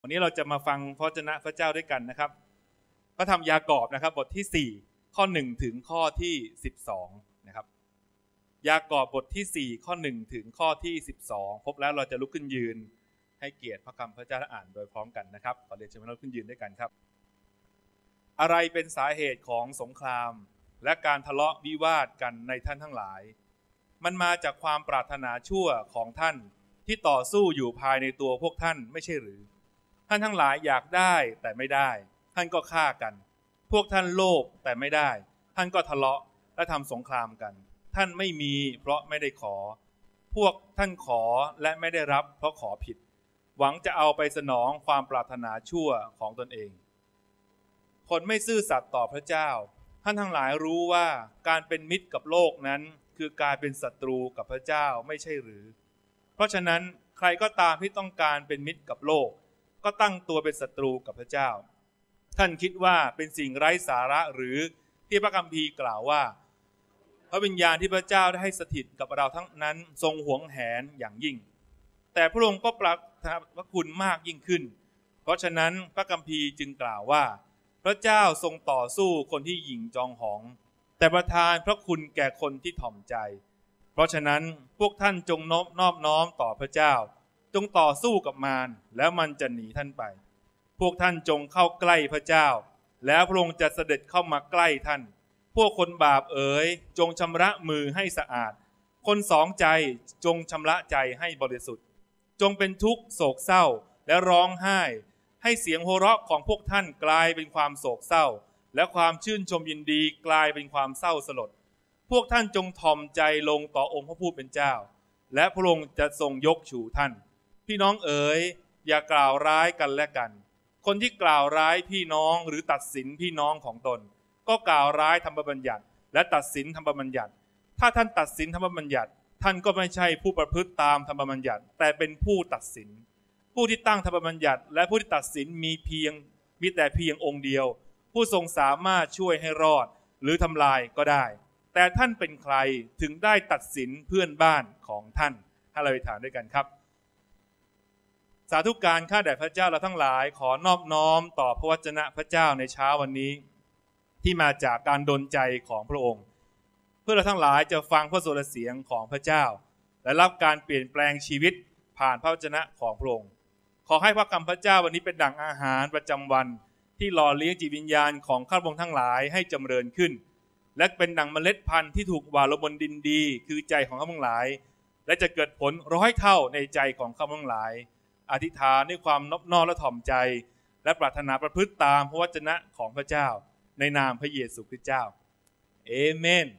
วันนี้เราจะมาฟังพระวจนะพระเจ้าด้วยกันนะครับพระธรรมยากอบนะครับบทที่4ข้อ1ถึงข้อที่12นะครับยากอบบทที่4ข้อ1ถึงข้อที่12พบแล้วเราจะลุกขึ้นยืนให้เกียรติพระคำพระเจ้าอ่านโดยพร้อมกันนะครับขอเรียนเชิญเราขึ้นยืนด้วยกันครับอะไรเป็นสาเหตุของสงครามและการทะเลาะวิวาทกันในท่านทั้งหลายมันมาจากความปรารถนาชั่วของท่านที่ต่อสู้อยู่ภายในตัวพวกท่านไม่ใช่หรือท่านทั้งหลายอยากได้แต่ไม่ได้ท่านก็ฆ่ากันพวกท่านโลภแต่ไม่ได้ท่านก็ทะเลาะและทำสงครามกันท่านไม่มีเพราะไม่ได้ขอพวกท่านขอและไม่ได้รับเพราะขอผิดหวังจะเอาไปสนองความปรารถนาชั่วของตนเองคนไม่ซื่อสัตย์ต่อพระเจ้าท่านทั้งหลายรู้ว่าการเป็นมิตรกับโลกนั้นคือการเป็นศัตรูกับพระเจ้าไม่ใช่หรือเพราะฉะนั้นใครก็ตามที่ต้องการเป็นมิตรกับโลกก็ตั้งตัวเป็นศัตรูกับพระเจ้าท่านคิดว่าเป็นสิ่งไร้สาระหรือที่พระคัมภีร์กล่าวว่าพระวิญญาณที่พระเจ้าได้ให้สถิตกับเราทั้งนั้นทรงหวงแหนอย่างยิ่งแต่พระองค์ก็ประทานพระคุณมากยิ่งขึ้นเพราะฉะนั้นพระคัมภีร์จึงกล่าวว่าพระเจ้าทรงต่อสู้คนที่หยิ่งจองหองแต่ประทานพระคุณแก่คนที่ถ่อมใจเพราะฉะนั้นพวกท่านจงนอบน้อมต่อพระเจ้าจงต่อสู้กับมารแล้วมันจะหนีท่านไปพวกท่านจงเข้าใกล้พระเจ้าแล้วพระองค์จะเสด็จเข้ามาใกล้ท่านพวกคนบาปเอ๋ยจงชำระมือให้สะอาดคนสองใจจงชำระใจให้บริสุทธิ์จงเป็นทุกข์โศกเศร้าและร้องไห้ให้เสียงโห่เราะของพวกท่านกลายเป็นความโศกเศร้าและความชื่นชมยินดีกลายเป็นความเศร้าสลดพวกท่านจงถ่อมใจลงต่อองค์พระผู้เป็นเจ้าและพระองค์จะทรงยกชูท่านพี่น้องเอ๋ยอย่ากล่าวร้ายกันและกันคนที่กล่าวร้ายพี่น้องหรือตัดสินพี่น้องของตนก็กล่าวร้ายธรรมบัญญัติและตัดสินธรรมบัญญัติถ้าท่านตัดสินธรรมบัญญัติท่านก็ไม่ใช่ผู้ประพฤติตามธรรมบัญญัติแต่เป็นผู้ตัดสินผู้ที่ตั้งธรรมบัญญัติและผู้ที่ตัดสินมีแต่เพียงองค์เดียวผู้ทรงสามารถช่วยให้รอดหรือทำลายก็ได้แต่ท่านเป็นใครถึงได้ตัดสินเพื่อนบ้านของท่านให้เราอธิษฐานด้วยกันครับสาธุการข้าแด่พระเจ้าเราทั้งหลายขอนอบน้อมต่อพระวจนะพระเจ้าในเช้าวันนี้ที่มาจากการดลใจของพระองค์เพื่อเราทั้งหลายจะฟังพระสุรเสียงของพระเจ้าและรับการเปลี่ยนแปลงชีวิตผ่านพระวจนะของพระองค์ขอให้พระคำพระเจ้าวันนี้เป็นดั่งอาหารประจำวันที่หล่อเลี้ยงจิตวิญญาณของข้าพระองค์ทั้งหลายให้จำเริญขึ้นและเป็นดั่งเมล็ดพันธุ์ที่ถูกหว่านลงบนดินดีคือใจของข้าพระองค์ทั้งหลายและจะเกิดผล100 เท่าในใจของข้าพระองค์ทั้งหลายอธิษฐานด้วยความนอบน้อมและถ่อมใจและปรารถนาประพฤติตามพระวจนะของพระเจ้าในนามพระเยซูคริสต์เจ้าเอเมน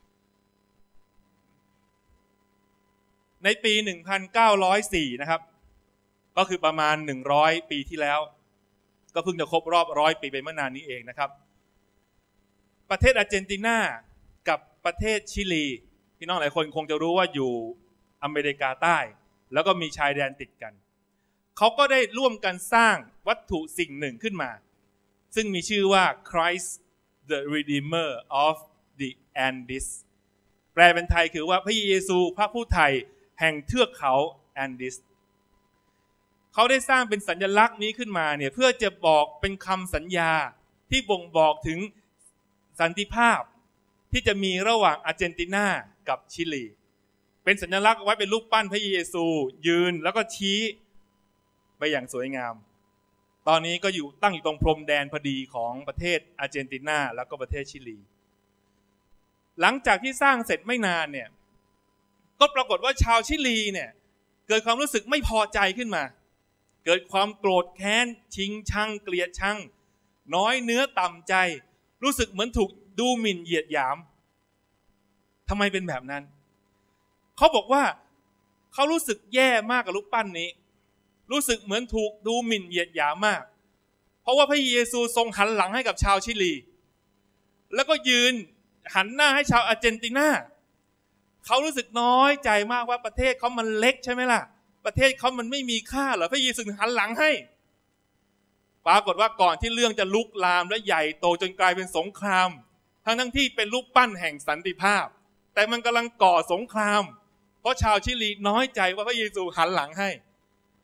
ในปี 1904 นะครับก็คือประมาณ100 ปีที่แล้วก็เพิ่งจะครบรอบ100 ปีไปเมื่อนานนี้เองนะครับประเทศอาร์เจนตินากับประเทศชิลีพี่น้องหลายคนคงจะรู้ว่าอยู่อเมริกาใต้แล้วก็มีชายแดนติดกันเขาก็ได้ร่วมกันสร้างวัตถุสิ่งหนึ่งขึ้นมาซึ่งมีชื่อว่า Christ the Redeemer of the Andes แปลเป็นไทยคือว่าพระเยซูพระผู้ไถ่แห่งเทือกเขาแอนดิสเขาได้สร้างเป็นสัญลักษณ์นี้ขึ้นมาเนี่ยเพื่อจะบอกเป็นคำสัญญาที่บ่งบอกถึงสันติภาพที่จะมีระหว่างอาร์เจนตินากับชิลีเป็นสัญลักษณ์ไว้เป็นรูปปั้นพระเยซูยืนแล้วก็ชี้ไปอย่างสวยงามตอนนี้ก็ตั้งอยู่ตรงพรมแดนพอดีของประเทศอาร์เจนตินาแล้วก็ประเทศชิลีหลังจากที่สร้างเสร็จไม่นานเนี่ยก็ปรากฏว่าชาวชิลีเนี่ยเกิดความรู้สึกไม่พอใจขึ้นมาเกิดความโกรธแค้นชิงชังเกลียดชังน้อยเนื้อต่ำใจรู้สึกเหมือนถูกดูหมิ่นเหยียดหยามทำไมเป็นแบบนั้นเขาบอกว่าเขารู้สึกแย่มากกับรูปปั้นนี้รู้สึกเหมือนถูกดูหมิ่นเหยียดหยามมากเพราะว่าพระเยซูทรงหันหลังให้กับชาวชิลีแล้วก็ยืนหันหน้าให้ชาวอาร์เจนตินาเขารู้สึกน้อยใจมากว่าประเทศเขามันเล็กใช่ไหมล่ะประเทศเขามันไม่มีค่าเหรอพระเยซูหันหลังให้ปรากฏว่าก่อนที่เรื่องจะลุกลามและใหญ่โตจนกลายเป็นสงครามทั้งที่เป็นรูปปั้นแห่งสันติภาพแต่มันกำลังก่อสงครามเพราะชาวชิลีน้อยใจว่าพระเยซูหันหลังให้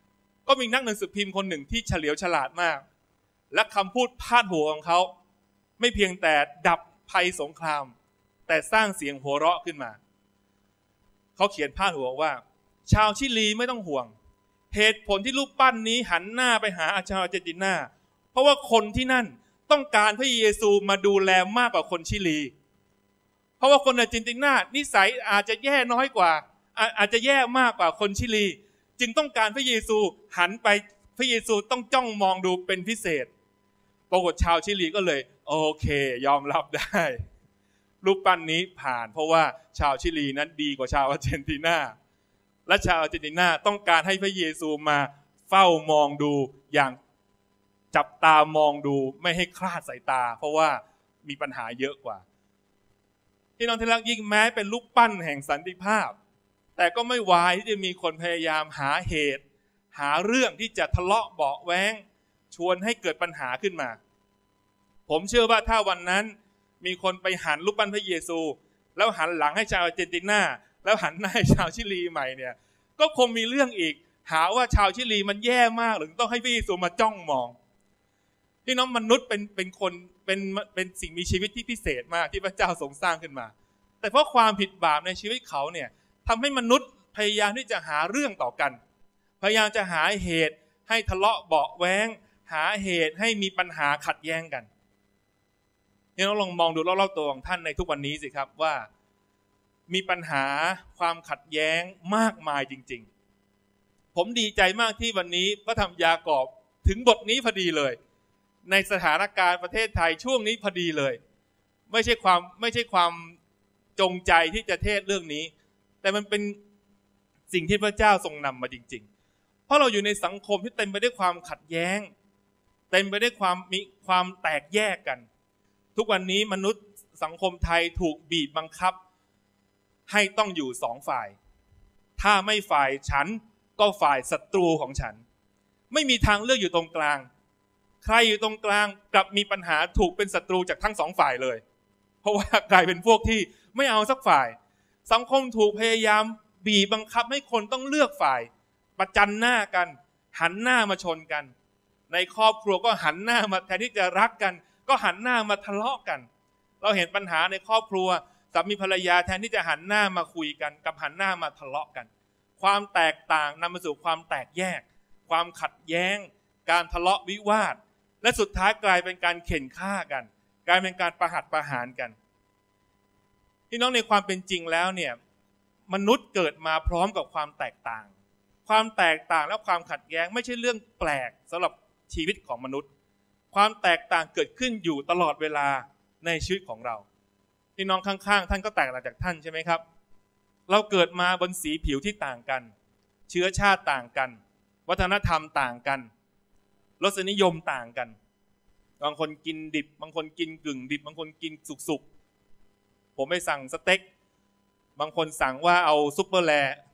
ก็มีนักหนังสือพิมพ์คนหนึ่งที่เฉลียวฉลาดมากและคำพูดพาดหัวของเขาไม่เพียงแต่ดับภัยสงครามแต่สร้างเสียงหัวเราะขึ้นมาเขาเขียนพาดหัวว่าชาวชิลีไม่ต้องห่วงเหตุผลที่รูปปั้นนี้หันหน้าไปหาชาวอาร์เจนตินาเพราะว่าคนที่นั่นต้องการพระเยซูมาดูแลมากกว่าคนชิลีเพราะว่าคนอาร์เจนตินานิสัยอาจจะแย่น้อยกว่าอาจจะแย่มากกว่าคนชิลีจึงต้องการพระเยซูหันไปพระเยซูต้องจ้องมองดูเป็นพิเศษปรากฏชาวชิลีก็เลยโอเคยอมรับได้รูปปั้นนี้ผ่านเพราะว่าชาวชิลีนั้นดีกว่าชาวอาร์เจนตินาและชาวอาร์เจนตินาต้องการให้พระเยซูมาเฝ้ามองดูอย่างจับตามองดูไม่ให้คลาดสายตาเพราะว่ามีปัญหาเยอะกว่าที่น้องที่รักยิ่งแม้เป็นรูปปั้นแห่งสันติภาพแต่ก็ไม่วายที่จะมีคนพยายามหาเหตุหาเรื่องที่จะทะเลาะเบาะแว้งชวนให้เกิดปัญหาขึ้นมาผมเชื่อว่าถ้าวันนั้นมีคนไปหันรูปปั้นพระเยซูแล้วหันหลังให้ชาวอาร์เจนตินาแล้วหันหน้าให้ชาวชิลีใหม่เนี่ยก็คงมีเรื่องอีกหาว่าชาวชิลีมันแย่มากหรือต้องให้พระเยซูมาจ้องมองพี่น้องมนุษย์เป็นคนเป็นสิ่งมีชีวิตที่พิเศษมากที่พระเจ้าทรงสร้างขึ้นมาแต่เพราะความผิดบาปในชีวิตเขาเนี่ยทำให้มนุษย์พยายามที่จะหาเรื่องต่อกันพยายามจะหาเหตุให้ทะเลาะเบาะแว้งหาเหตุให้มีปัญหาขัดแย้งกันนี่เราลองมองดูรอบๆตัวของท่านในทุกวันนี้สิครับว่ามีปัญหาความขัดแย้งมากมายจริงๆผมดีใจมากที่วันนี้พระธรรมยากอบถึงบทนี้พอดีเลยในสถานการณ์ประเทศไทยช่วงนี้พอดีเลยไม่ใช่ความจงใจที่จะเทศเรื่องนี้แต่มันเป็นสิ่งที่พระเจ้าทรงนำมาจริงๆเพราะเราอยู่ในสังคมที่เต็มไปด้วยความขัดแย้งเต็มไปด้วยความแตกแยกกันทุกวันนี้มนุษย์สังคมไทยถูกบีบบังคับให้ต้องอยู่สองฝ่ายถ้าไม่ฝ่ายฉันก็ฝ่ายศัตรูของฉันไม่มีทางเลือกอยู่ตรงกลางใครอยู่ตรงกลางกลับมีปัญหาถูกเป็นศัตรูจากทั้งสองฝ่ายเลยเพราะว่ากลายเป็นพวกที่ไม่เอาสักฝ่ายสังคมถูกพยายามบีบบังคับให้คนต้องเลือกฝ่ายประจันหน้ากันหันหน้ามาชนกันในครอบครัวก็หันหน้ามาแทนที่จะรักกันก็หันหน้ามาทะเลาะกันเราเห็นปัญหาในครอบครัวสามีภรรยาแทนที่จะหันหน้ามาคุยกันกับหันหน้ามาทะเลาะกันความแตกต่างนำมาสู่ความแตกแยกความขัดแย้งการทะเลาะวิวาทและสุดท้ายกลายเป็นการเข็นฆ่ากันกลายเป็นการประหัตประหารกันพี่น้องในความเป็นจริงแล้วเนี่ยมนุษย์เกิดมาพร้อมกับความแตกต่างความแตกต่างและความขัดแย้งไม่ใช่เรื่องแปลกสำหรับชีวิตของมนุษย์ความแตกต่างเกิดขึ้นอยู่ตลอดเวลาในชีวิตของเราพี่น้องข้างๆท่านก็แตกต่างจากท่านใช่ไหมครับเราเกิดมาบนสีผิวที่ต่างกันเชื้อชาติต่างกันวัฒนธรรมต่างกันรสนิยมต่างกันบางคนกินดิบบางคนกินกึ่งดิบบางคนกินสุกๆผมไปสั่งสเต็กบางคนสั่งว่าเอาซุปเปอร์แลร์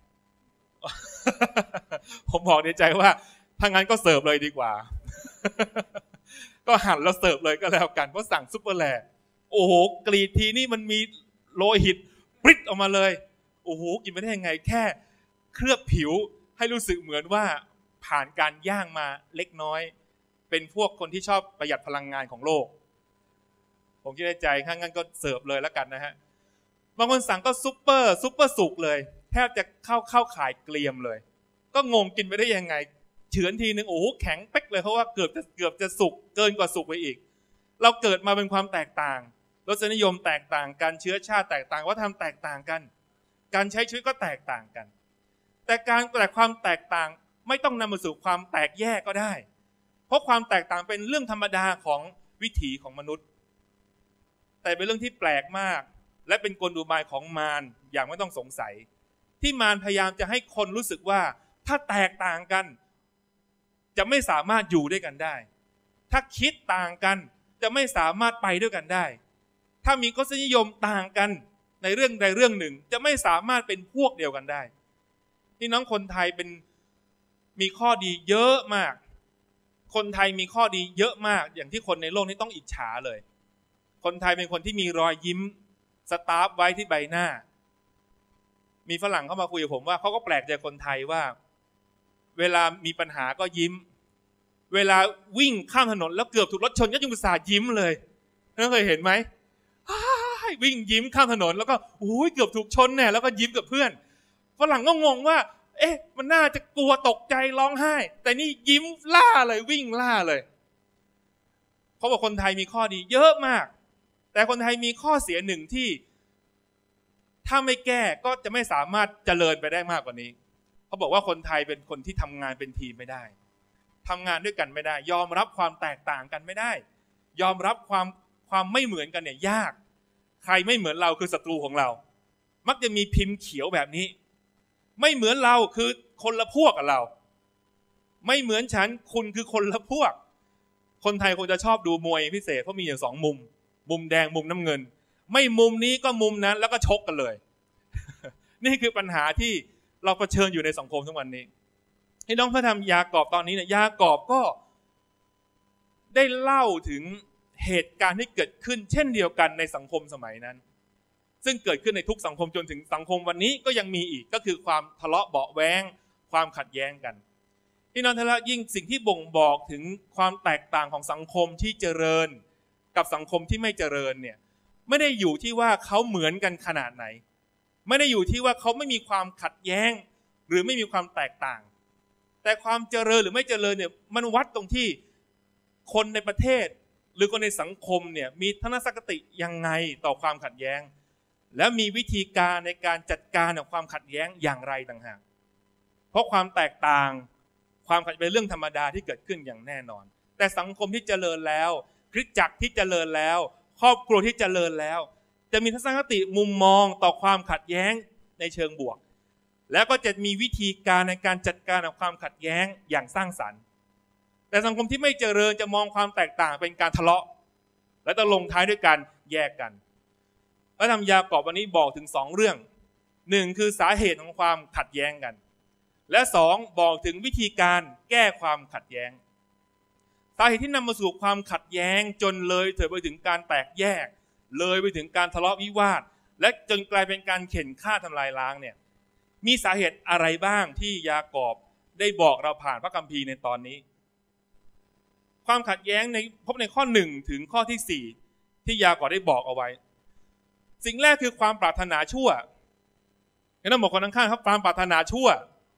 ผมบอกในใจว่าถ้างั้นก็เสิร์ฟเลยดีกว่า ก็หั่นแล้วเสิร์ฟเลยก็แล้วกันเพราะสั่งซุปเปอร์แลร์โอ้โหกรีดทีนี่มันมีโลหิตปริ๊ดออกมาเลยโอ้โหกินไม่ได้ยังไงแค่เคลือบผิวให้รู้สึกเหมือนว่าผ่านการย่างมาเล็กน้อยเป็นพวกคนที่ชอบประหยัดพลังงานของโลกผมคิดในใจข้างงั้นก็เสิร์ฟเลยแล้วกันนะฮะบางคนสั่งก็ซุปเปอร์สุกเลยแทบจะเข้าขายเกลียมเลยก็งงกินไปได้ยังไงเฉือนทีนึงโอ้โหแข็งเป๊กเลยเพราะว่าเกือบจะสุกเกินกว่าสุกไปอีกเราเกิดมาเป็นความแตกต่างรสนิยมแตกต่างกันเชื้อชาติแตกต่างวัฒนธรรมแตกต่างกันการใช้ชีวิตก็แตกต่างกันแต่ความแตกต่างไม่ต้องนำมาสู่ความแตกแยกก็ได้เพราะความแตกต่างเป็นเรื่องธรรมดาของวิถีของมนุษย์แต่เป็นเรื่องที่แปลกมากและเป็นกลอุบายของมารอย่างไม่ต้องสงสัยที่มารพยายามจะให้คนรู้สึกว่าถ้าแตกต่างกันจะไม่สามารถอยู่ด้วยกันได้ถ้าคิดต่างกันจะไม่สามารถไปด้วยกันได้ถ้ามีรสนิยมต่างกันในเรื่องใดเรื่องหนึ่งจะไม่สามารถเป็นพวกเดียวกันได้พี่น้องคนไทยมีข้อดีเยอะมากคนไทยมีข้อดีเยอะมากอย่างที่คนในโลกนี้ต้องอิจฉาเลยคนไทยเป็นคนที่มีรอยยิ้มสตาร์ฟไว้ที่ใบหน้ามีฝรั่งเข้ามาคุยกับผมว่าเขาก็แปลกใจคนไทยว่าเวลามีปัญหาก็ยิ้มเวลาวิ่งข้ามถนนแล้วเกือบถูกรถชนก็ยังอุตส่าห์ยิ้มเลยท่านเคยเห็นไหมวิ่งยิ้มข้ามถนนแล้วก็เกือบถูกชนแน่แล้วก็ยิ้มกับเพื่อนฝรั่งก็งงว่ามันน่าจะกลัวตกใจร้องไห้แต่นี่ยิ้มล่าเลยวิ่งล่าเลยเขาบอกคนไทยมีข้อดีเยอะมากแต่คนไทยมีข้อเสียหนึ่งที่ถ้าไม่แก้ก็จะไม่สามารถเจริญไปได้มากกว่านี้เขาบอกว่าคนไทยเป็นคนที่ทำงานเป็นทีมไม่ได้ทำงานด้วยกันไม่ได้ยอมรับความแตกต่างกันไม่ได้ยอมรับความไม่เหมือนกันเนี่ยยากใครไม่เหมือนเราคือศัตรูของเรามักจะมีพิมพ์เขียวแบบนี้ไม่เหมือนเราคือคนละพวกกับเราไม่เหมือนฉันคุณคือคนละพวกคนไทยคงจะชอบดูมวยพิเศษเพราะมีอยู่2 มุมแดงมุมน้ำเงินไม่มุมนี้ก็มุมนั้นแล้วก็ชกกันเลย นี่คือปัญหาที่เราเผชิญอยู่ในสังคมทุกวันนี้ให้น้องพระธรรมยากอบตอนนี้เนี่ยยากอบก็ได้เล่าถึงเหตุการณ์ที่เกิดขึ้นเช่นเดียวกันในสังคมสมัยนั้นซึ่งเกิดขึ้นในทุกสังคมจนถึงสังคมวันนี้ก็ยังมีอีกก็คือความทะเลาะเบาะแว้งความขัดแย้งกันที่น้องทะเลาะยิ่งสิ่งที่บ่งบอกถึงความแตกต่างของสังคมที่เจริญกับสังคมที่ไม่เจริญเนี่ยไม่ได้อยู่ที่ว่าเขาเหมือนกันขนาดไหนไม่ได้อยู่ที่ว่าเขาไม่มีความขัดแย้งหรือไม่มีความแตกต่างแต่ความเจริญหรือไม่เจริญเนี่ยมันวัดตรงที่คนในประเทศหรือคนในสังคมเนี่ยมีทัศนคติยังไงต่อความขัดแย้งและมีวิธีการในการจัดการกับความขัดแย้งอย่างไรต่างหากเพราะความแตกต่างความขัดแย้งเป็นเรื่องธรรมดาที่เกิดขึ้นอย่างแน่นอนแต่สังคมที่เจริญแล้วคริสตจักรที่เจริญแล้วครอบครัวที่เจริญแล้วจะมีทัศนคติมุมมองต่อความขัดแย้งในเชิงบวกแล้วก็จะมีวิธีการในการจัดการกับความขัดแย้งอย่างสร้างสรรค์แต่สังคมที่ไม่เจริญจะมองความแตกต่างเป็นการทะเลาะและจะลงท้ายด้วยการแยกกันพระธรรมยากอบวันนี้บอกถึง2 เรื่อง1คือสาเหตุของความขัดแย้งกันและ2บอกถึงวิธีการแก้ความขัดแย้งสาเหตุที่นำมาสู่ความขัดแย้งจนเลยเถิดไปถึงการแตกแยกเลยไปถึงการทะเลาะวิวาทและจนกลายเป็นการเข็นฆ่าทำลายล้างเนี่ยมีสาเหตุอะไรบ้างที่ยากอบได้บอกเราผ่านพระคัมภีร์ในตอนนี้ความขัดแย้งพบในข้อ1ถึงข้อที่4ที่ยากอบได้บอกเอาไว้สิ่งแรกคือความปรารถนาชั่วงั้นต้องบอกคนข้างๆครับความปรารถนาชั่ว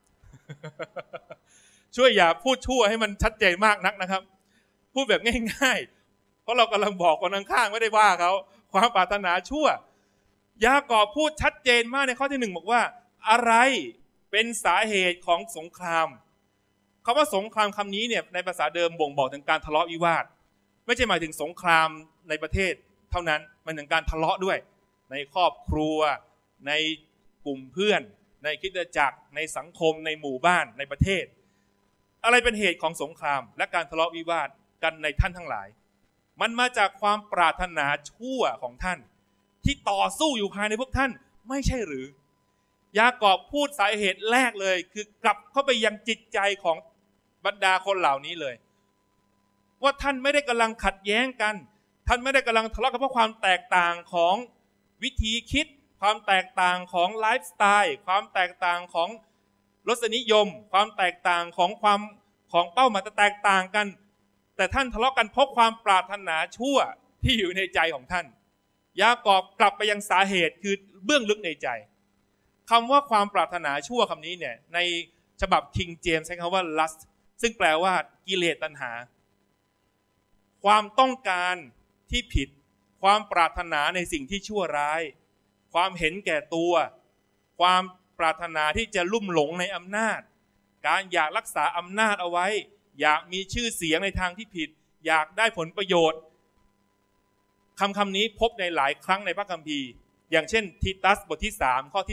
ช่วยอย่าพูดชั่วให้มันชัดเจนมากนักนะครับพูดแบบง่ายๆเพราะเรากำลังบอกคนข้างๆไม่ได้ว่าเขาความปรารถนาชั่วยากอบพูดชัดเจนมากในข้อที่1บอกว่าอะไรเป็นสาเหตุของสงครามคำว่าสงครามคำนี้เนี่ยในภาษาเดิมบ่งบอกถึงการทะเลาะวิวาทไม่ใช่หมายถึงสงครามในประเทศเท่านั้นมันถึงการทะเลาะด้วยในครอบครัวในกลุ่มเพื่อนในคริสตจักรในสังคมในหมู่บ้านในประเทศอะไรเป็นเหตุของสงครามและการทะเลาะวิวาทกันในท่านทั้งหลายมันมาจากความปรารถนาชั่วของท่านที่ต่อสู้อยู่ภายในพวกท่านไม่ใช่หรือยากอบพูดสาเหตุแรกเลยคือกลับเข้าไปยังจิตใจของบรรดาคนเหล่านี้เลยว่าท่านไม่ได้กำลังขัดแย้งกันท่านไม่ได้กำลังทะเลาะกันเพราะความแตกต่างของวิธีคิดความแตกต่างของไลฟ์สไตล์ความแตกต่างของรสนิยมความแตกต่างของเป้าหมายแตกต่างกันแต่ท่านทะเลาะกันเพราะความปรารถนาชั่วที่อยู่ในใจของท่านยากอบกลับไปยังสาเหตุคือเบื้องลึกในใจคำว่าความปรารถนาชั่วคำนี้เนี่ยในฉบับ King James ใช้คำว่า lust ซึ่งแปลว่ากิเลสตัณหาความต้องการที่ผิดความปรารถนาในสิ่งที่ชั่วร้ายความเห็นแก่ตัวความปรารถนาที่จะลุ่มหลงในอำนาจการอยากรักษาอำนาจเอาไว้อยากมีชื่อเสียงในทางที่ผิดอยากได้ผลประโยชน์คำนี้พบในหลายครั้งในพระคัมภีร์อย่างเช่นทีตัสบทที่3ข้อที่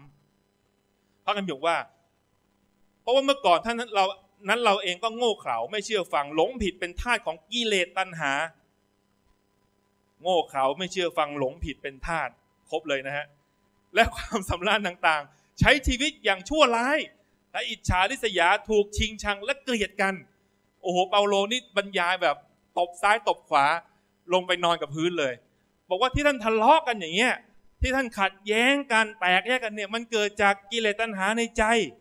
3พระคัมภีร์บอกว่าเพราะว่าเมื่อก่อนเราเองก็โง่เขลาไม่เชื่อฟังหลงผิดเป็นทาสของกิเลสตัณหาโง่เขลาไม่เชื่อฟังหลงผิดเป็นทาสครบเลยนะฮะและความสำราญต่างๆใช้ชีวิตอย่างชั่วร้ายและอิจฉาริษยาถูกชิงชังและเกลียดกันโอ้โหเปาโลนี่บรรยายแบบตบซ้ายตบขวาลงไปนอนกับพื้นเลยบอกว่าที่ท่านทะเลาะกันอย่างเงี้ยที่ท่านขัดแย้งกันแตกแยกกันเนี่ยมันเกิดจากกิเลสตัณหาในใจ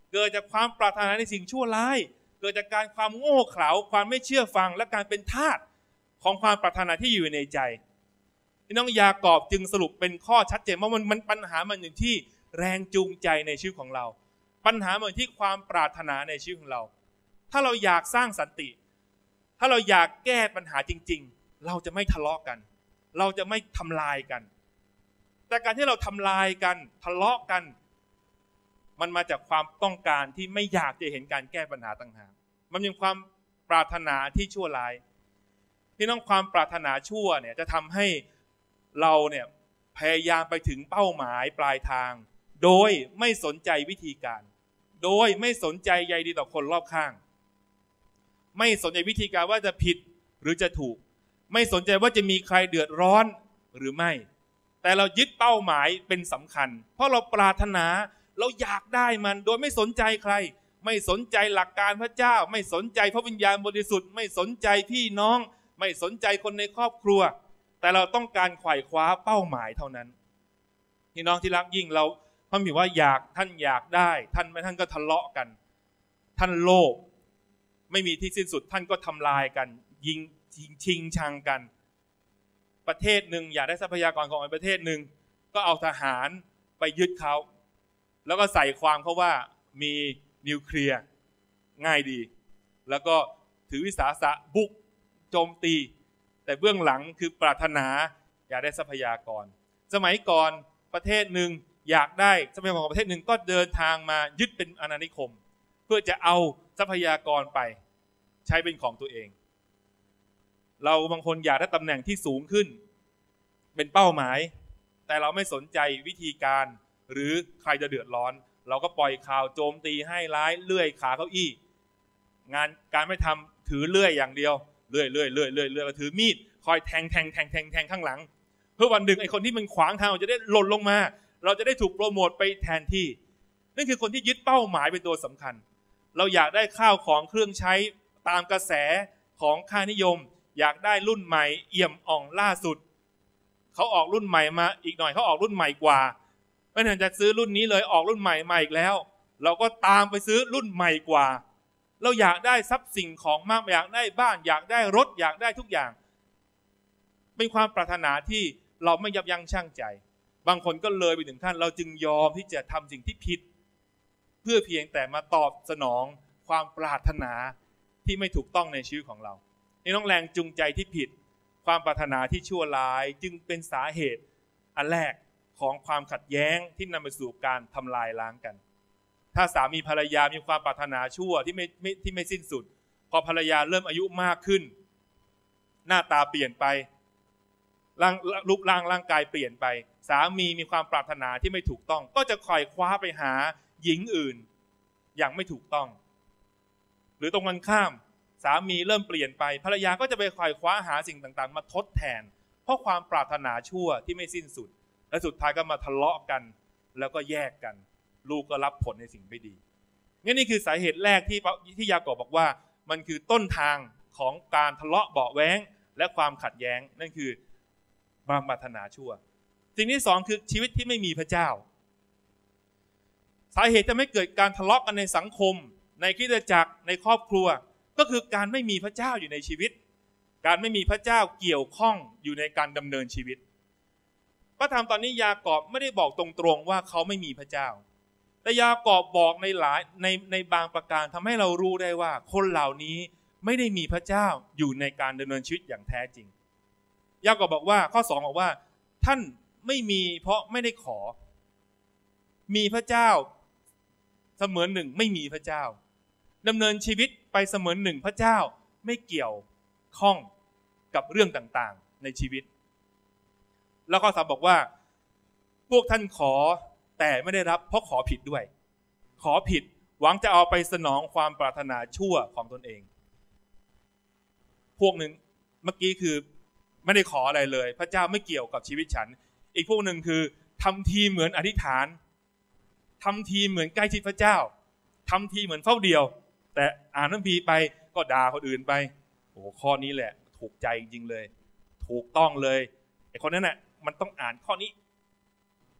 เกิดจากความปรารถนาในสิ่งชั่วร้ายเกิดจากการความโง่เขลาความไม่เชื่อฟังและการเป็นทาสของความปรารถนาที่อยู่ในใจพี่น้องยากอบจึงสรุปเป็นข้อชัดเจนว่ามันปัญหามันอยู่ที่แรงจูงใจในชีวิตของเราปัญหามันที่ความปรารถนาในชีวิตของเราถ้าเราอยากสร้างสันติถ้าเราอยากแก้ปัญหาจริงๆเราจะไม่ทะเลาะกันเราจะไม่ทำลายกันแต่การที่เราทำลายกันทะเลาะกันมันมาจากความต้องการที่ไม่อยากจะเห็นการแก้ปัญหาต่างหากมันเป็นความปรารถนาที่ชั่วร้ายพี่น้องความปรารถนาชั่วเนี่ยจะทำให้เราเนี่ยพยายามไปถึงเป้าหมายปลายทางโดยไม่สนใจวิธีการโดยไม่สนใจใยดีต่อคนรอบข้างไม่สนใจวิธีการว่าจะผิดหรือจะถูกไม่สนใจว่าจะมีใครเดือดร้อนหรือไม่แต่เรายึดเป้าหมายเป็นสำคัญเพราะเราปรารถนาเราอยากได้มันโดยไม่สนใจใครไม่สนใจหลักการพระเจ้าไม่สนใจพระวิญญาณบริสุทธิ์ไม่สนใจพี่น้องไม่สนใจคนในครอบครัวแต่เราต้องการไขว่คว้าเป้าหมายเท่านั้นพี่น้องที่รักยิ่งเราพระบิดาว่าท่านอยากได้ท่านก็ทะเลาะกันท่านโลภไม่มีที่สิ้นสุดท่านก็ทำลายกันยิงชิงชังกันประเทศหนึ่งอยากได้ทรัพยากรของอีกประเทศหนึ่งก็เอาทหารไปยึดเขาแล้วก็ใส่ความเขาว่ามีนิวเคลียร์ง่ายดีแล้วก็ถือวิสาสะบุกโจมตีแต่เบื้องหลังคือปรารถนาอยากได้ทรัพยากรสมัยก่อนประเทศหนึ่งอยากได้ทรัพยากรของประเทศหนึ่งก็เดินทางมายึดเป็นอาณานิคมเพื่อจะเอาทรัพยากรไปใช้เป็นของตัวเองเราบางคนอยากได้ตำแหน่งที่สูงขึ้นเป็นเป้าหมายแต่เราไม่สนใจวิธีการหรือใครจะเดือดร้อนเราก็ปล่อยข่าวโจมตีให้ร้ายเลื่อยขาเก้าอี้งานการไม่ทำถือเลื่อยอย่างเดียวเลื่อยก็ถือมีดคอยแทงข้างหลังเพื่อวันหนึ่งไอ้คนที่มันขวางทางจะได้หล่นลงมาเราจะได้ถูกโปรโมทไปแทนที่นั่นคือคนที่ยึดเป้าหมายเป็นตัวสำคัญเราอยากได้ข้าวของเครื่องใช้ตามกระแสของค่านิยมอยากได้รุ่นใหม่เอี่ยมอ่องล่าสุดเขาออกรุ่นใหม่มาอีกหน่อยเขาออกรุ่นใหม่กว่าไม่ทันจะซื้อรุ่นนี้เลยออกรุ่นใหม่มาอีกแล้วเราก็ตามไปซื้อรุ่นใหม่กว่าเราอยากได้ทรัพย์สิ่งของมากอยากได้บ้านอยากได้รถอยากได้ทุกอย่างเป็นความปรารถนาที่เราไม่ยับยั้งชั่งใจบางคนก็เลยไปถึงขั้นเราจึงยอมที่จะทำสิ่งที่ผิดเพื่อเพียงแต่มาตอบสนองความปรารถนาที่ไม่ถูกต้องในชีวิตของเรานี่ต้องแรงจูงใจที่ผิดความปรารถนาที่ชั่วร้ายจึงเป็นสาเหตุอันแรกของความขัดแย้งที่นำไปสู่การทำลายล้างกันถ้าสามีภรรยามีความปรารถนาชั่วที่ไม่สิ้นสุดพอภรรยาเริ่มอายุมากขึ้นหน้าตาเปลี่ยนไปรูปร่างกายเปลี่ยนไปสามีมีความปรารถนาที่ไม่ถูกต้องก็จะคอยคว้าไปหาหญิงอื่นอย่างไม่ถูกต้องหรือตรงกันข้ามสามีเริ่มเปลี่ยนไปภรรยาก็จะไปคอยคว้าหาสิ่งต่างๆมาทดแทนเพราะความปรารถนาชั่วที่ไม่สิ้นสุดและสุดท้ายก็มาทะเลาะกันแล้วก็แยกกันลูกก็รับผลในสิ่งไม่ดีงั้นนี่คือสาเหตุแรกที่ยากอบบอกว่ามันคือต้นทางของการทะเลาะเบาะแว้งและความขัดแย้งนั่นคือความปรารถนาชั่วสิ่งที่สองคือชีวิตที่ไม่มีพระเจ้าสาเหตุจะไม่เกิดการทะเลาะกันในสังคมในคริสตจักรในครอบครัวก็คือการไม่มีพระเจ้าอยู่ในชีวิตการไม่มีพระเจ้าเกี่ยวข้องอยู่ในการดำเนินชีวิตพระธรรมตอนนี้ยากอบไม่ได้บอกตรงๆว่าเขาไม่มีพระเจ้าแต่ยากอบบอกในบางประการทำให้เรารู้ได้ว่าคนเหล่านี้ไม่ได้มีพระเจ้าอยู่ในการดำเนินชีวิตอย่างแท้จริงยากอบบอกว่าข้อ2บอกว่าท่านไม่มีเพราะไม่ได้ขอมีพระเจ้าเสมือนหนึ่งไม่มีพระเจ้าดำเนินชีวิตไปเสมือนหนึ่งพระเจ้าไม่เกี่ยวข้องกับเรื่องต่างๆในชีวิตแล้วข้อ3บอกว่าพวกท่านขอแต่ไม่ได้รับเพราะขอผิดด้วยขอผิดหวังจะเอาไปสนองความปรารถนาชั่วของตนเองพวกหนึ่งเมื่อกี้คือไม่ได้ขออะไรเลยพระเจ้าไม่เกี่ยวกับชีวิตฉันอีกพวกหนึ่งคือทำทีเหมือนอธิษฐานทำทีเหมือนใกล้ชิดพระเจ้าทำทีเหมือนเฝ้าเดียวแต่อ่านพระคัมภีร์ไปก็ด่าคนอื่นไปโอ้ข้อนี้แหละถูกใจจริงๆเลยถูกต้องเลยไอ้คนนั้นน่ะมันต้องอ่านข้อนี้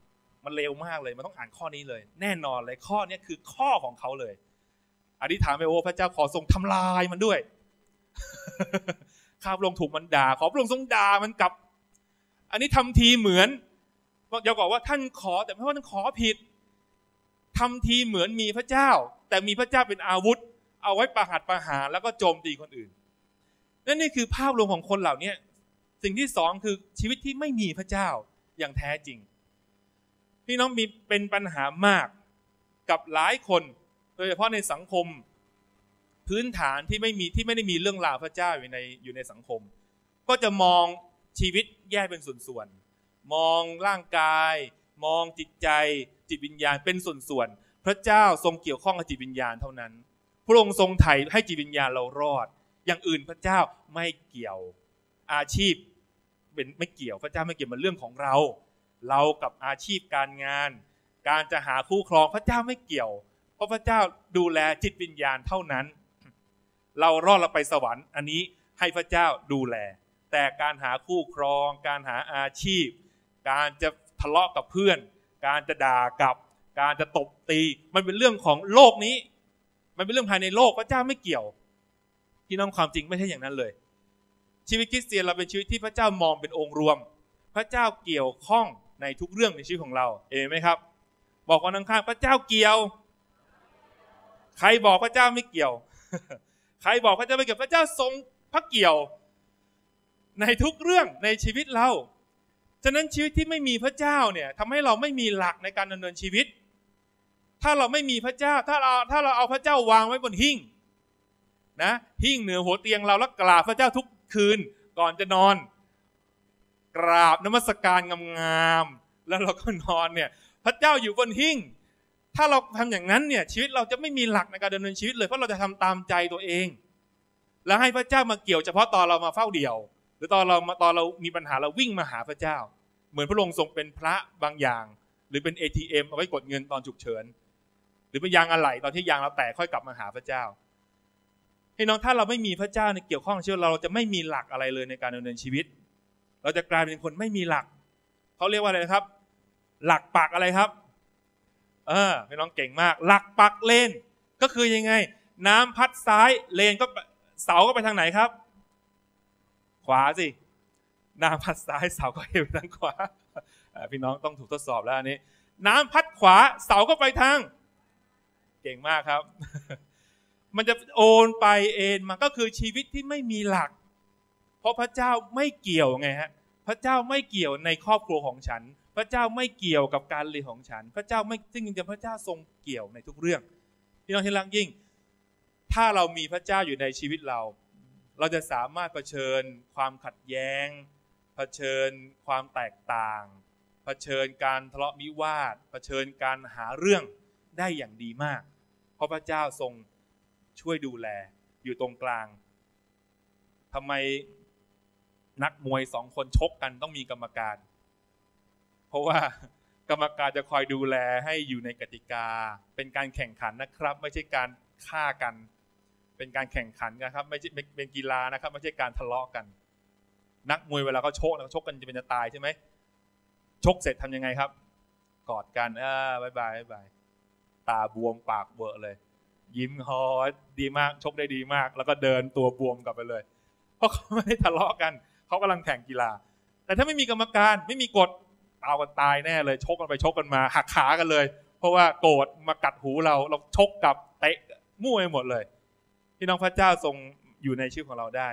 มันเร็วมากเลยมันต้องอ่านข้อนี้เลยแน่นอนเลยข้อนี้คือข้อของเขาเลยอธิษฐานไปโอ้พระเจ้าขอทรงทำลายมันด้วย ข้าพระองค์ถูกมันด่าขอพระองค์ทรงด่ามันกลับอันนี้ทำทีเหมือนอย่าบอกว่าท่านขอแต่ไม่ว่าท่านขอผิดทำทีเหมือนมีพระเจ้าแต่มีพระเจ้าเป็นอาวุธเอาไว้ประหัตประหารแล้วก็โจมตีคนอื่นนั่นนี่คือภาพรวมของคนเหล่านี้สิ่งที่สองคือชีวิตที่ไม่มีพระเจ้าอย่างแท้จริงพี่น้องมีเป็นปัญหามากกับหลายคนโดยเฉพาะในสังคมพื้นฐานที่ไม่ได้มีเรื่องราวพระเจ้าอยู่ในสังคมก็จะมองชีวิตแยกเป็นส่วนๆมองร่างกายมองจิตใจจิตวิญญาณเป็นส่วนๆพระเจ้าทรงเกี่ยวข้องกับจิตวิญญาณเท่านั้นพระองค์ทรงไถ่ให้จิตวิญญาณเรารอดอย่างอื่นพระเจ้าไม่เกี่ยวอาชีพเป็นไม่เกี่ยวพระเจ้าไม่เกี่ยวมันเรื่องของเรากับอาชีพการงานการจะหาคู่ครองพระเจ้าไม่เกี่ยวเพราะพระเจ้าดูแลจิตวิญญาณเท่านั้นเรารอดเราไปสวรรค์อันนี้ให้พระเจ้าดูแลแต่การหาคู่ครองการหาอาชีพการจะทะเลาะกับเพื่อนการจะด่ากับการจะตบตีมันเป็นเรื่องของโลกนี้มันเป็นเรื่องภายในโลกพระเจ้าไม่เกี่ยวพี่น้องความจริงไม่ใช่อย่างนั้นเลยชีวิตคริสเตียนเราเป็นชีวิตที่พระเจ้ามองเป็นองค์รวมพระเจ้าเกี่ยวข้องในทุกเรื่องในชีวิตของเราเห็นไหมครับบอกคนข้างๆพระเจ้าเกี่ยวใครบอกพระเจ้าไม่เกี่ยว ใครบอกพระเจ้าไม่เกี่ยวพระเจ้าทรงพระเกี่ยวในทุกเรื่องในชีวิตเราฉะนั้นชีวิตที่ไม่มีพระเจ้าเนี่ยทำให้เราไม่มีหลักในการดำเนินชีวิตถ้าเราไม่มีพระเจ้าถ้าเราเอาพระเจ้าวางไว้บนหิ้งนะหิ้งเหนือหัวเตียงเราแล้วกราบพระเจ้าทุกคืนก่อนจะนอนกราบนมัสการงามๆแล้วเราก็นอนเนี่ยพระเจ้าอยู่บนหิ้งถ้าเราทำอย่างนั้นเนี่ยชีวิตเราจะไม่มีหลักในการดำเนินชีวิตเลยเพราะเราจะทำตามใจตัวเองแล้วให้พระเจ้ามาเกี่ยวเฉพาะตอนเรามาเฝ้าเดี่ยวหรือตอนเรามีปัญหาเราวิ่งมาหาพระเจ้าเหมือนพระองค์ทรงเป็นพระบางอย่างหรือเป็น ATM เอาไว้กดเงินตอนฉุกเฉินหรือเป็นยางอะไหล่ตอนที่ยางเราแตกค่อยกลับมาหาพระเจ้าให้น้องถ้าเราไม่มีพระเจ้าในเกี่ยวข้องชีวิตเราจะไม่มีหลักอะไรเลยในการดำเนินชีวิตเราจะกลายเป็นคนไม่มีหลักเขาเรียกว่าอะไรนะครับหลักปักอะไรครับพี่น้องเก่งมากหลักปักเลนก็คือยังไงน้ำพัดซ้ายเลนก็เสาก็ไปทางไหนครับขวาสิน้ำพัดซ้ายเสาก็ไปทางขวาพี่น้องต้องถูกทดสอบแล้วอันนี้น้ำพัดขวาเสาก็ไปทางเก่งมากครับ มันจะโอนไปเอ็นมาก็คือชีวิตที่ไม่มีหลักเพราะพระเจ้าไม่เกี่ยวไงฮะพระเจ้าไม่เกี่ยวในครอบครัวของฉันพระเจ้าไม่เกี่ยวกับการเรียนของฉันพระเจ้าไม่ซึ่งจริงๆพระเจ้าทรงเกี่ยวในทุกเรื่องพี่น้องที่รักยิ่งถ้าเรามีพระเจ้าอยู่ในชีวิตเราจะสามารถเผชิญความขัดแย้งเผชิญความแตกต่างเผชิญการทะเลาะวิวาทเผชิญการหาเรื่องได้อย่างดีมากเพราะพระเจ้าทรงช่วยดูแลอยู่ตรงกลางทำไมนักมวย2 คนชกกันต้องมีกรรมการเพราะว่ากรรมการจะคอยดูแลให้อยู่ในกติกาเป็นการแข่งขันนะครับไม่ใช่การฆ่ากันเป็นการแข่งขันนะครับไม่ใช่เป็นกีฬานะครับไม่ใช่การทะเลาะกันนักมวยเวลาเขาชกกันจะเป็นจะตายใช่ไหมชกเสร็จทำยังไงครับกอดกันบ๊ายบายตาบวมปากเบอะเลยยิ้มฮอดีมากชกได้ดีมากแล้วก็เดินตัวบวมกลับไปเลยเพราะเขาไม่ได้ทะเลาะกันเขากำลังแข่งกีฬาแต่ถ้าไม่มีกรรมการไม่มีกฎเอากันตายแน่เลยชกกันไปชกกันมาหักขากันเลยเพราะว่าโกรธมากัดหูเราชกกับเตะมั่วไปหมดเลยพี่น้องพระเจ้าทรงอยู่ในชีวิตของเราได้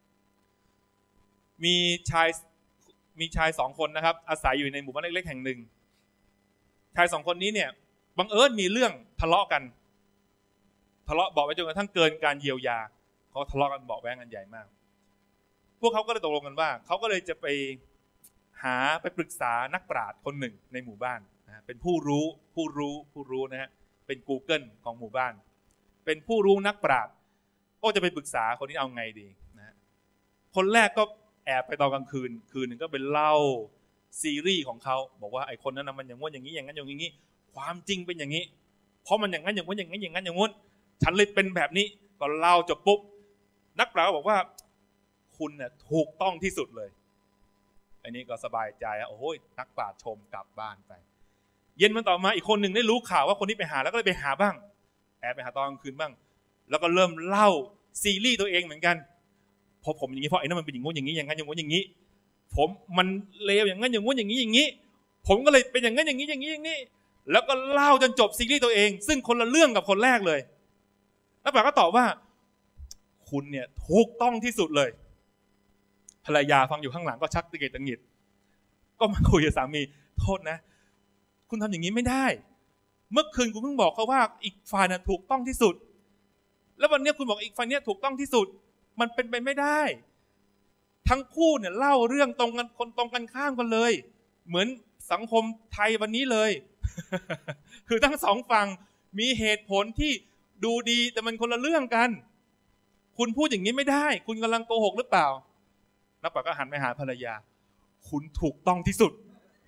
มีชาย2 คนนะครับอาศัยอยู่ในหมู่บ้านเล็กๆแห่งหนึ่งชาย2 คนนี้เนี่ยบังเอิญมีเรื่องทะเลาะกันทะเลาะเบาะแว้งจนกระทั่งเกินการเยียวยาเขาทะเลาะกันเบาะแว้งกันใหญ่มากพวกเขาก็เลยตกลงกันว่าเขาก็เลยจะไปปรึกษานักปราชญ์คนหนึ่งในหมู่บ้านนะเป็นผู้รู้นะฮะเป็น Google ของหมู่บ้านเป็นผู้รู้นักปราชญ์ก็จะไปปรึกษาคนนี้เอาไงดีนะคนแรกก็แอบไปตอนกลางคืนนึงก็เป็นเล่าซีรีส์ของเขาบอกว่าไอ้คนนั้นมันอย่างงี้อย่างนี้อย่างนั้นอย่างนี้ความจริงเป็นอย่างนี้เพราะมันอย่างนั้นอย่างนู้นอย่างนั้นอย่างนั้นอย่างนู้นฉันเลยเป็นแบบนี้ก็เล่าจบปุ๊บนักปราชญ์บอกว่าคุณเนี่ยถูกต้องที่สุดเลยอันนี้ก็สบายใจโอ้ยนักปราชญ์ชมกลับบ้านไปเย็นมันต่อมาอีกคนหนึ่งได้รู้ข่าวว่าคนนี้ไปหาแล้วก็เลยไปหาบ้างแอบไปหาตอนกลางคืนบ้างแล้วก็เริ่มเล่าซีรีส์ตัวเองเหมือนกันพอผมอย่างนี้เพราะไอ้นั่นมันเป็นอย่างงู้นอย่างนี้อย่างนั้นอย่างงู้นอย่างนี้ผมมันเลวอย่างนั้นอย่างงู้นอย่างนี้อย่างนี้ผมก็เลยเป็นอย่างนั้นอย่างนี้อย่างนี้อย่างนี้แล้วก็เล่าจนจบซีรีส์ตัวเองซึ่งคนละเรื่องกับคนแรกเลยแล้วป๋าก็ตอบว่าคุณเนี่ยถูกต้องที่สุดเลยภรรยาฟังอยู่ข้างหลังก็ชักตะเกียกตะหงิดก็มาคุยกับสามีโทษนะคุณทำอย่างนี้ไม่ได้เมื่อคืนคุณเพิ่งบอกเขาว่าอีกฝ่ายน่ะถูกต้องที่สุดแล้ววันนี้คุณบอกอีกฝ่ายนี้ถูกต้องที่สุดมันเป็นไปไม่ได้ทั้งคู่เนี่ยเล่าเรื่องตรงกันคนตรงกันข้ามกันเลยเหมือนสังคมไทยวันนี้เลย คือทั้งสองฝั่งมีเหตุผลที่ดูดีแต่มันคนละเรื่องกันคุณพูดอย่างนี้ไม่ได้คุณกำลังโกหกหรือเปล่านักปราชญ์ก็หันไปหาภรรยาคุณถูกต้องที่สุด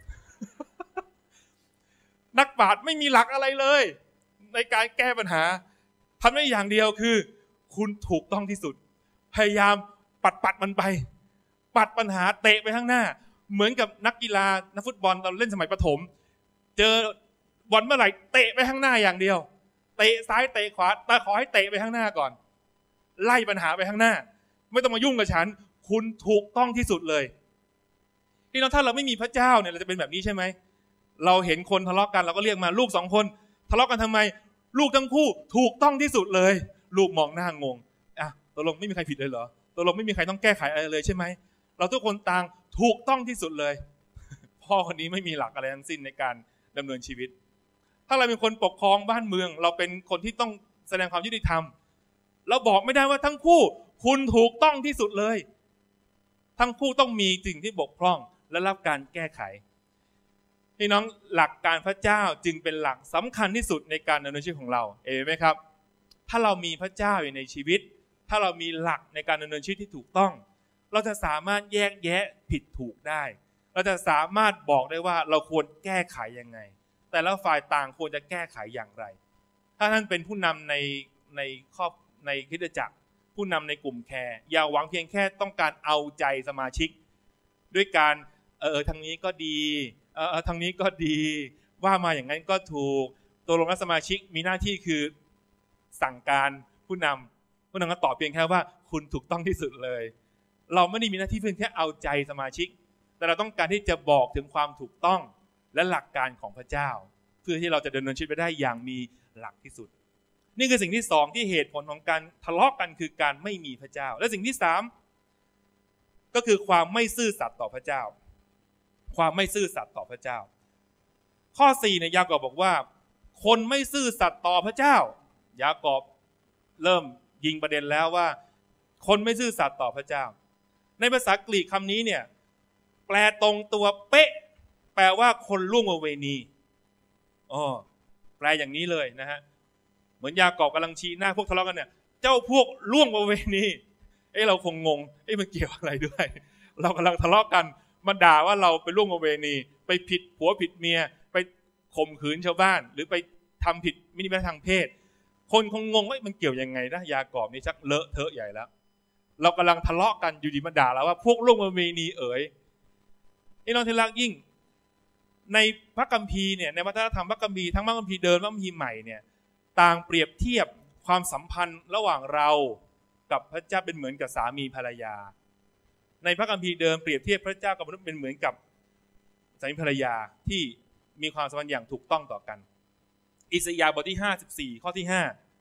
นักปราชญ์ไม่มีหลักอะไรเลยในการแก้ปัญหาทำได้อย่างเดียวคือคุณถูกต้องที่สุดพยายามปัดมันไปปัดปัญหาเตะไปข้างหน้าเหมือนกับนักกีฬานักฟุตบอลตอนเล่นสมัยประถมเจอบอลเมื่อไหร่เตะไปข้างหน้าอย่างเดียวเตะซ้ายเตะขวาแต่ขอให้เตะไปข้างหน้าก่อนไล่ปัญหาไปข้างหน้าไม่ต้องมายุ่งกับฉันคุณถูกต้องที่สุดเลยพี่น้องถ้าเราไม่มีพระเจ้าเนี่ยเราจะเป็นแบบนี้ใช่ไหมเราเห็นคนทะเลาะกันเราก็เรียกมาลูกสองคนทะเลาะกันทำไมลูกทั้งคู่ถูกต้องที่สุดเลยลูกมองหน้างงอ่ะตกลงไม่มีใครผิดเลยเหรอตกลงไม่มีใครต้องแก้ไขอะไรเลยใช่ไหมเราทุกคนต่างถูกต้องที่สุดเลยพ่อคนนี้ไม่มีหลักอะไรทั้งสิ้นในการดำเนินชีวิตถ้าเราเป็นคนปกครองบ้านเมืองเราเป็นคนที่ต้องแสดงความยุติธรรมเราบอกไม่ได้ว่าทั้งคู่คุณถูกต้องที่สุดเลยทั้งคู่ต้องมีสิ่งที่บกพร่องและรับการแก้ไขพี่น้องหลักการพระเจ้าจึงเป็นหลักสำคัญที่สุดในการดำเนินชีวิตของเราเอเมนไหมครับถ้าเรามีพระเจ้าอยู่ในชีวิตถ้าเรามีหลักในการดำเนินชีวิตที่ถูกต้องเราจะสามารถแยกแยะผิดถูกได้เราจะสามารถบอกได้ว่าเราควรแก้ไขยังไงแต่ละฝ่ายต่างควรจะแก้ไขอย่างไรถ้าท่านเป็นผู้นำในคริสตจักรผู้นำในกลุ่มแคร์อย่าหวังเพียงแค่ต้องการเอาใจสมาชิกด้วยการทางนี้ก็ดีทางนี้ก็ดีว่ามาอย่างนั้นก็ถูกตัวลงสมาชิกมีหน้าที่คือสั่งการผู้นำก็ตอบเพียงแค่ว่าคุณถูกต้องที่สุดเลยเราไม่ได้มีหน้าที่เพียงแค่เอาใจสมาชิกแต่เราต้องการที่จะบอกถึงความถูกต้องและหลักการของพระเจ้าเพื่อที่เราจะดำเนินชีวิตไปได้อย่างมีหลักที่สุดนี่คือสิ่งที่สองที่เหตุผลของการทะเลาะกันคือการไม่มีพระเจ้าและสิ่งที่สามก็คือความไม่ซื่อสัตย์ต่อพระเจ้าความไม่ซื่อสัตย์ต่อพระเจ้าข้อ4เนี่ยยากอบบอกว่าคนไม่ซื่อสัตย์ต่อพระเจ้ายากอบเริ่มยิงประเด็นแล้วว่าคนไม่ซื่อสัตย์ต่อพระเจ้าในภาษากรีกคำนี้เนี่ยแปลตรงตัวเป๊ะแปลว่าคนล่วงประเวณีแปลอย่างนี้เลยนะฮะเหมือนยากอบกำลังชี้หน้าพวกทะเลาะกันเนี่ยเจ้าพวกล่วงประเวณีเราคงงงมันเกี่ยวอะไรด้วยเรากำลังทะเลาะกันมาด่าว่าเราไปล่วงประเวณีไปผิดผัวผิดเมียไปข่มขืนชาวบ้านหรือไปทำผิดมินิมทางเพศคนคงงงว่ามันเกี่ยวยังไงนะยากอบนี่ชักเลอะเทอะใหญ่แล้วเรากำลังทะเลาะกันอยู่ดีมาด่าเราว่าพวกล่วงประเวณีน้องที่รักยิ่งในพระคัมภีร์เนี่ยในวัฒนธรรมพระคัมภีร์ทั้งพระคัมภีร์เดิมพระคัมภีร์ใหม่เนี่ยต่างเปรียบเทียบความสัมพันธ์ระหว่างเรากับพระเจ้าเป็นเหมือนกับสามีภรรยาในพระคัมภีร์เดิมเปรียบเทียบพระเจ้ากับมนุษย์เป็นเหมือนกับสามีภรรยาที่มีความสัมพันธ์อย่างถูกต้องต่อกันอิสยาห์บทที่54ข้อที่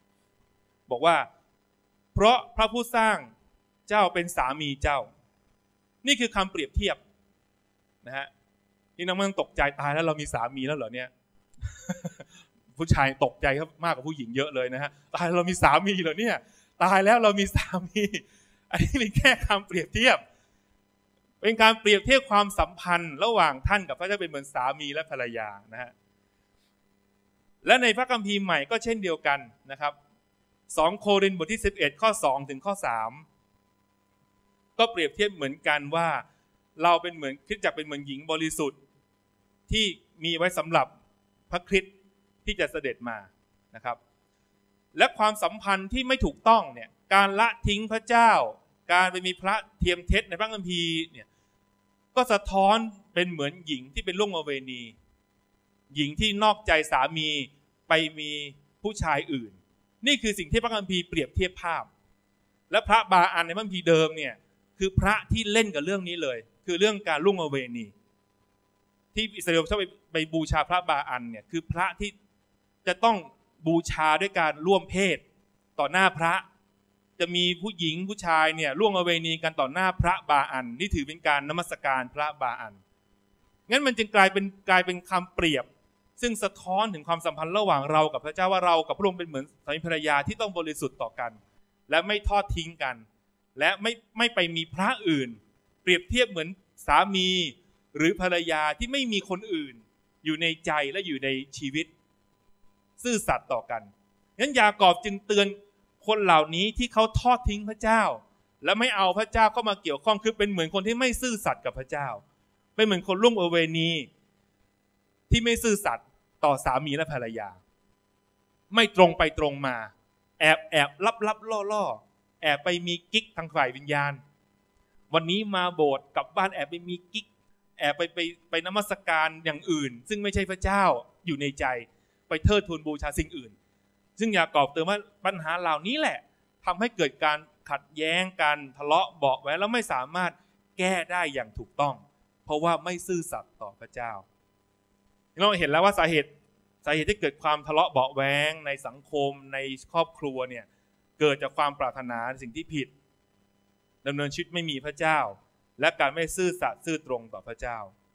5บอกว่าเพราะพระผู้สร้างเจ้าเป็นสามีเจ้านี่คือคำเปรียบเทียบนะฮะนี่น้องมันตกใจตายแล้วเรามีสามีแล้วเหรอเนี่ย ผู้ชายตกใจครับมากกว่าผู้หญิงเยอะเลยนะฮะตายเรามีสามีเหรอเนี่ยตายแล้วเรามีสามีอันนี้เป็นแค่คำเปรียบเทียบเป็นการเปรียบเทียบความสัมพันธ์ระหว่างท่านกับพระเจ้าเป็นเหมือนสามีและภรรยานะฮะและในพระคัมภีร์ใหม่ก็เช่นเดียวกันนะครับ2โครินธ์บทที่11ข้อ2ถึงข้อ3ก็เปรียบเทียบเหมือนกันว่าเราเป็นเหมือนคริสตจักรเป็นเหมือนหญิงบริสุทธิ์ที่มีไว้สำหรับพระคริสต์ที่จะเสด็จมานะครับและความสัมพันธ์ที่ไม่ถูกต้องเนี่ยการละทิ้งพระเจ้าการไปมีพระเทียมเท็จในพระคัมภีร์เนี่ยก็สะท้อนเป็นเหมือนหญิงที่เป็นล่วงประเวณีหญิงที่นอกใจสามีไปมีผู้ชายอื่นนี่คือสิ่งที่พระคัมภีร์เปรียบเทียบภาพและพระบาอันในพระคัมภีร์เดิมเนี่ยคือพระที่เล่นกับเรื่องนี้เลยคือเรื่องการล่วงละเวณีที่อิสราเอลชอบไปบูชาพระบาอันเนี่ยคือพระที่จะต้องบูชาด้วยการร่วมเพศต่อหน้าพระจะมีผู้หญิงผู้ชายเนี่ยล่วงละเวณีกันต่อหน้าพระบาอันนี่ถือเป็นการนมัสการพระบาอันงั้นมันจึงกลายเป็นคำเปรียบซึ่งสะท้อนถึงความสัมพันธ์ระหว่างเรากับพระเจ้าว่าเรากับพระองค์เป็นเหมือนสามีภรรยาที่ต้องบริสุทธิ์ต่อกันและไม่ทอดทิ้งกันและไม่ไปมีพระอื่นเปรียบเทียบเหมือนสามีหรือภรรยาที่ไม่มีคนอื่นอยู่ในใจและอยู่ในชีวิตซื่อสัตย์ต่อกันงั้นยากอบจึงเตือนคนเหล่านี้ที่เขาทอดทิ้งพระเจ้าและไม่เอาพระเจ้าเข้ามาเกี่ยวข้องคือเป็นเหมือนคนที่ไม่ซื่อสัตย์กับพระเจ้าเป็นเหมือนคนล่วงละเวณีที่ไม่ซื่อสัตย์ต่อสามีและภรรยาไม่ตรงไปตรงมาแอบลับล่อแอบไปมีกิ๊กทางฝ่ายวิญญาณวันนี้มาโบสถ์กลับบ้านแอบไปมีกิ๊กแอบไปนมัสการอย่างอื่นซึ่งไม่ใช่พระเจ้าอยู่ในใจไปเทิดทูนบูชาสิ่งอื่นซึ่งยากอบเตือนว่าปัญหาเหล่านี้แหละทำให้เกิดการขัดแย้งกันทะเลาะเบาะแว้งแล้วไม่สามารถแก้ได้อย่างถูกต้องเพราะว่าไม่ซื่อสัตย์ต่อพระเจ้าเราเห็นแล้วว่าสาเหตุที่เกิดความทะเลาะเบาะแว้งในสังคมในครอบครัวเนี่ยเกิดจากความปรารถนาสิ่งที่ผิดดำเนินชีวิตไม่มีพระเจ้าและการไม่ซื่อสัตย์ซื่อตรงต่อพระเจ้า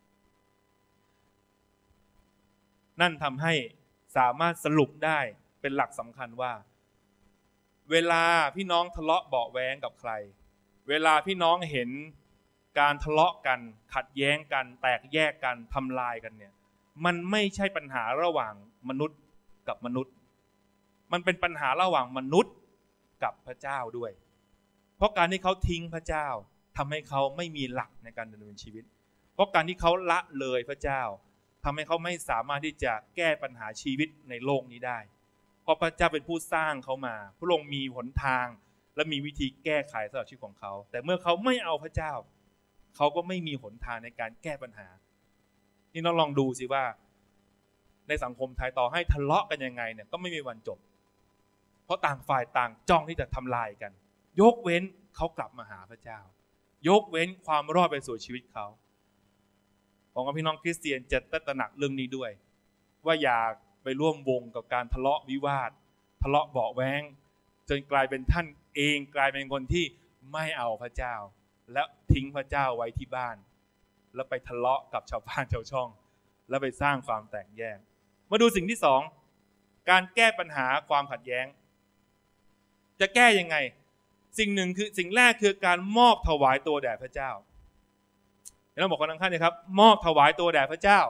นั่นทำให้สามารถสรุปได้เป็นหลักสำคัญว่าเวลาพี่น้องทะเลาะเบาะแว้งกับใครเวลาพี่น้องเห็นการทะเลาะกันขัดแย้งกันแตกแยกกันทำลายกันเนี่ยมันไม่ใช่ปัญหาระหว่างมนุษย์กับมนุษย์มันเป็นปัญหาระหว่างมนุษย์กับพระเจ้าด้วยเพราะการที่เขาทิ้งพระเจ้าทำให้เขาไม่มีหลักในการดำเนินชีวิตเพราะการที่เขาละเลยพระเจ้าทำให้เขาไม่สามารถที่จะแก้ปัญหาชีวิตในโลกนี้ได้เพราะพระเจ้าเป็นผู้สร้างเขามาพระองค์มีหนทางและมีวิธีแก้ไขสำหรับชีวิตของเขาแต่เมื่อเขาไม่เอาพระเจ้าเขาก็ไม่มีหนทางในการแก้ปัญหานี่เราลองดูสิว่าในสังคมไทยต่อให้ทะเลาะกันยังไงเนี่ยก็ไม่มีวันจบเพราะต่างฝ่ายต่างจ้องที่จะทำลายกันยกเว้นเขากลับมาหาพระเจ้ายกเว้นความรอดไปสู่ชีวิตเขาผมกับพี่น้องคริสเตียนจะตระหนักเรื่องนี้ด้วยว่าอย่าไปร่วมวงกับการทะเลาะวิวาททะเลาะเบาะแว้งจนกลายเป็นท่านเองกลายเป็นคนที่ไม่เอาพระเจ้าและทิ้งพระเจ้าไว้ที่บ้านแล้วไปทะเลาะกับชาวบ้านชาวช่องแล้วไปสร้างความแตกแยกมาดูสิ่งที่สองการแก้ปัญหาความขัดแย้งจะแก้ยังไงสิ่งแรกคือการมอบถวายตัวแด่พระเจ้าเราบอกคนข้างๆเลยครับมอบถวายตัวแด่พระเจ้า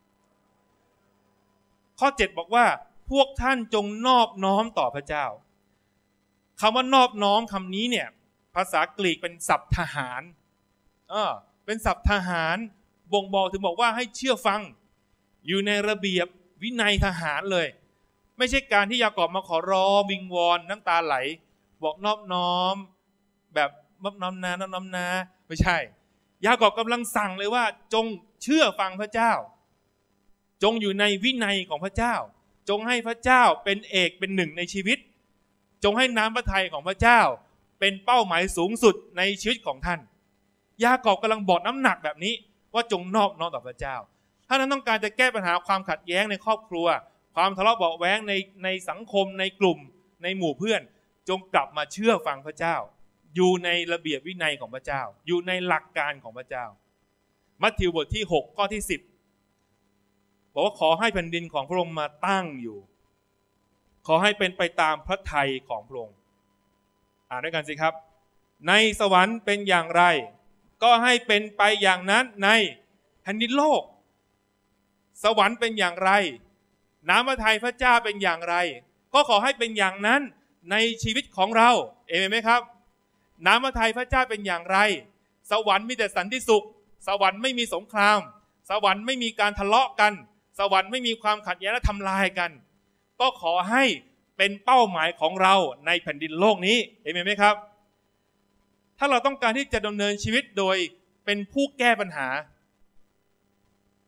ข้อ 7บอกว่าพวกท่านจงนอบน้อมต่อพระเจ้าคำว่านอบน้อมคำนี้เนี่ยภาษากรีกเป็นศัพท์ทหารเป็นศัพท์ทหารบ่งบอกถึงบอกว่าให้เชื่อฟังอยู่ในระเบียบวินัยทหารเลยไม่ใช่การที่ยากอบมาขอร้องวิงวอนน้ำตาไหลบอกนอบน้อมแบบนอบน้อมนะไม่ใช่ยากอบกำลังสั่งเลยว่าจงเชื่อฟังพระเจ้าจงอยู่ในวินัยของพระเจ้าจงให้พระเจ้าเป็นเอกเป็นหนึ่งในชีวิตจงให้น้ำพระทัยของพระเจ้าเป็นเป้าหมายสูงสุดในชีวิตของท่านยากอบกำลังบอกน้ำหนักแบบนี้ว่าจงนอบน้อมต่อพระเจ้าถ้านั้นต้องการจะแก้ปัญหาความขัดแย้งในครอบครัวความทะเลาะเบาะแว้งในสังคมในกลุ่มในหมู่เพื่อนจงกลับมาเชื่อฟังพระเจ้าอยู่ในระเบียบวินัยของพระเจ้าอยู่ในหลักการของพระเจ้ามัทธิวบทที่6ข้อที่10บอกว่าขอให้แผ่นดินของพระองค์มาตั้งอยู่ขอให้เป็นไปตามพระทัยของพระองค์อ่านด้วยกันสิครับในสวรรค์เป็นอย่างไรก็ให้เป็นไปอย่างนั้นในแผ่นดินโลกสวรรค์เป็นอย่างไรน้ำพระทัยพระเจ้าเป็นอย่างไรก็ขอให้เป็นอย่างนั้นในชีวิตของเราเอเมนไหมครับน้ำพระทัยพระเจ้าเป็นอย่างไรสวรรค์มีแต่สันติสุขสวรรค์ไม่มีสงครามสวรรค์ไม่มีการทะเลาะกันสวรรค์ไม่มีความขัดแย้งและทำลายกันก็ขอให้เป็นเป้าหมายของเราในแผ่นดินโลกนี้เอเมนไหมครับถ้าเราต้องการที่จะดำเนินชีวิตโดยเป็นผู้แก้ปัญหา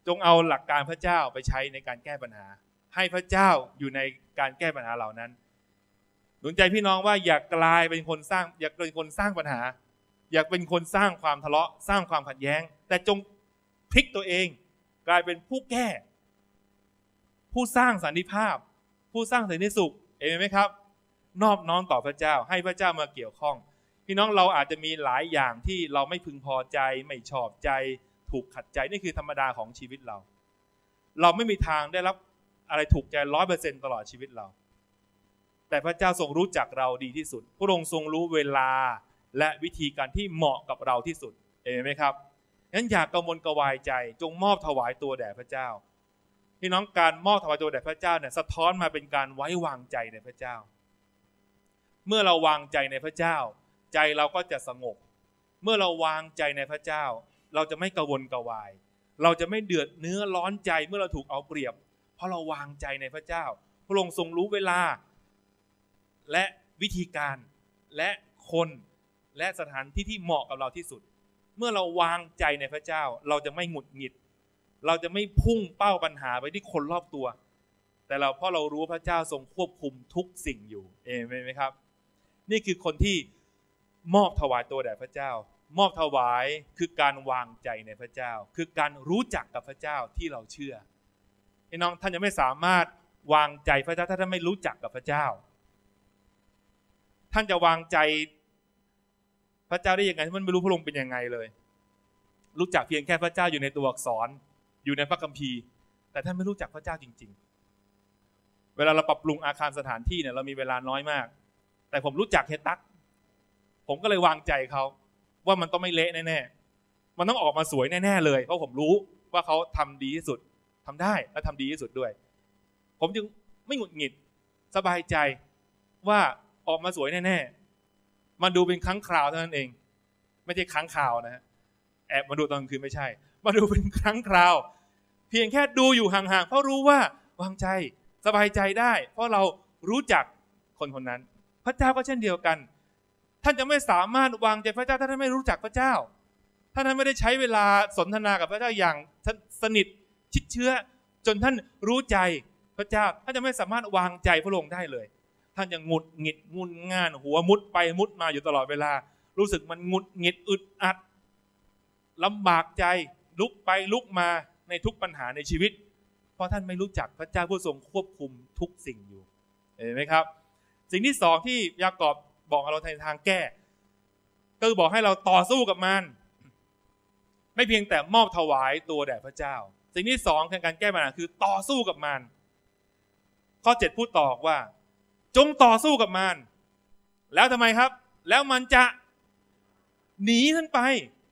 จงเอาหลักการพระเจ้าไปใช้ในการแก้ปัญหาให้พระเจ้าอยู่ในการแก้ปัญหาเหล่านั้นหนุนใจพี่น้องว่าอย่ากลายเป็นคนสร้างอย่าเป็นคนสร้างปัญหาอยากเป็นคนสร้างความทะเลาะสร้างความขัดแย้งแต่จงพลิกตัวเองกลายเป็นผู้แก้ผู้สร้างสันติภาพผู้สร้างสันติสุขเห็นไหมครับนอบน้อมต่อพระเจ้าให้พระเจ้ามาเกี่ยวข้องพี่น้องเราอาจจะมีหลายอย่างที่เราไม่พึงพอใจไม่ชอบใจถูกขัดใจนี่คือธรรมดาของชีวิตเราไม่มีทางได้รับอะไรถูกใจ 100% ตลอดชีวิตเราแต่พระเจ้าทรงรู้จักเราดีที่สุดพระองค์ทรงรู้เวลาและวิธีการที่เหมาะกับเราที่สุดเห็นไหมครับงั้นอย่ากกังวลกระวายใจจงมอบถวายตัวแด่พระเจ้าพี่น้องการมอบถวายตัวแด่พระเจ้าเนี่ยสะท้อนมาเป็นการไว้วางใจในพระเจ้าเมื่อเราวางใจในพระเจ้าใจเราก็จะสงบเมื่อเราวางใจในพระเจ้าเราจะไม่กังวลกระวายเราจะไม่เดือดเนื้อร้อนใจเมื่อเราถูกเอาเปรียบเพราะเราวางใจในพระเจ้าพระองค์ทรงรู้เวลาและวิธีการและคนและสถานที่ที่เหมาะกับเราที่สุดเมื่อเราวางใจในพระเจ้าเราจะไม่หงุดหงิดเราจะไม่พุ่งเป้าปัญหาไปที่คนรอบตัวแต่เพราะเรารู้พระเจ้าทรงควบคุมทุกสิ่งอยู่เห็นไหมครับนี่คือคนที่มอบถวายตัวแด่พระเจ้ามอบถวายคือการวางใจในพระเจ้าคือการรู้จักกับพระเจ้าที่เราเชื่อพี่น้องท่านจะไม่สามารถวางใจพระเจ้าถ้าท่านไม่รู้จักกับพระเจ้าท่านจะวางใจพระเจ้าได้ยังไงท่านไม่รู้พระองค์เป็นยังไงเลยรู้จักเพียงแค่พระเจ้าอยู่ในตัวอักษรอยู่ในพระคัมภีร์แต่ท่านไม่รู้จักพระเจ้าจริงๆเวลาเราปรับปรุงอาคารสถานที่เนี่ยเรามีเวลาน้อยมากแต่ผมรู้จักเฮตักผมก็เลยวางใจเขาว่ามันต้องไม่เละแน่ๆมันต้องออกมาสวยแน่ๆเลยเพราะผมรู้ว่าเขาทำดีที่สุดทำได้และทำดีที่สุดด้วยผมจึงไม่หงุดหงิดสบายใจว่าออกมาสวยแน่ๆมันดูเป็นครั้งคราวเท่านั้นเองไม่ใช่ครั้งคราวนะฮะแอบมาดูตอนกลางคืนไม่ใช่มาดูเป็นครั้งคราวเพียงแค่ดูอยู่ห่างๆเพราะรู้ว่าวางใจสบายใจได้เพราะเรารู้จักคนคนนั้นพระเจ้าก็เช่นเดียวกันท่านจะไม่สามารถวางใจพระเจ้าถ้าท่านไม่รู้จักพระเจ้าถ้าท่านไม่ได้ใช้เวลาสนทนากับพระเจ้าอย่างสนิทชิดเชื้อจนท่านรู้ใจพระเจ้าท่านจะไม่สามารถวางใจพระองค์ได้เลยท่านจะหงุดหงิดงุนง่านหัวมุดไปมุดมาอยู่ตลอดเวลารู้สึกมันหงุดหงิดอึดอัดลำบากใจลุกไปลุกมาในทุกปัญหาในชีวิตเพราะท่านไม่รู้จักพระเจ้าผู้ทรงควบคุมทุกสิ่งอยู่เห็นไหมครับสิ่งที่สองที่ยากอบบอกเราในทางแก้ก็คือบอกให้เราต่อสู้กับมันไม่เพียงแต่มอบถวายตัวแด่พระเจ้าสิ่งที่สองในการแก้ปัญหาคือต่อสู้กับมันข้อ 7พูดต่อว่าจงต่อสู้กับมันแล้วทำไมครับแล้วมันจะหนีท่านไป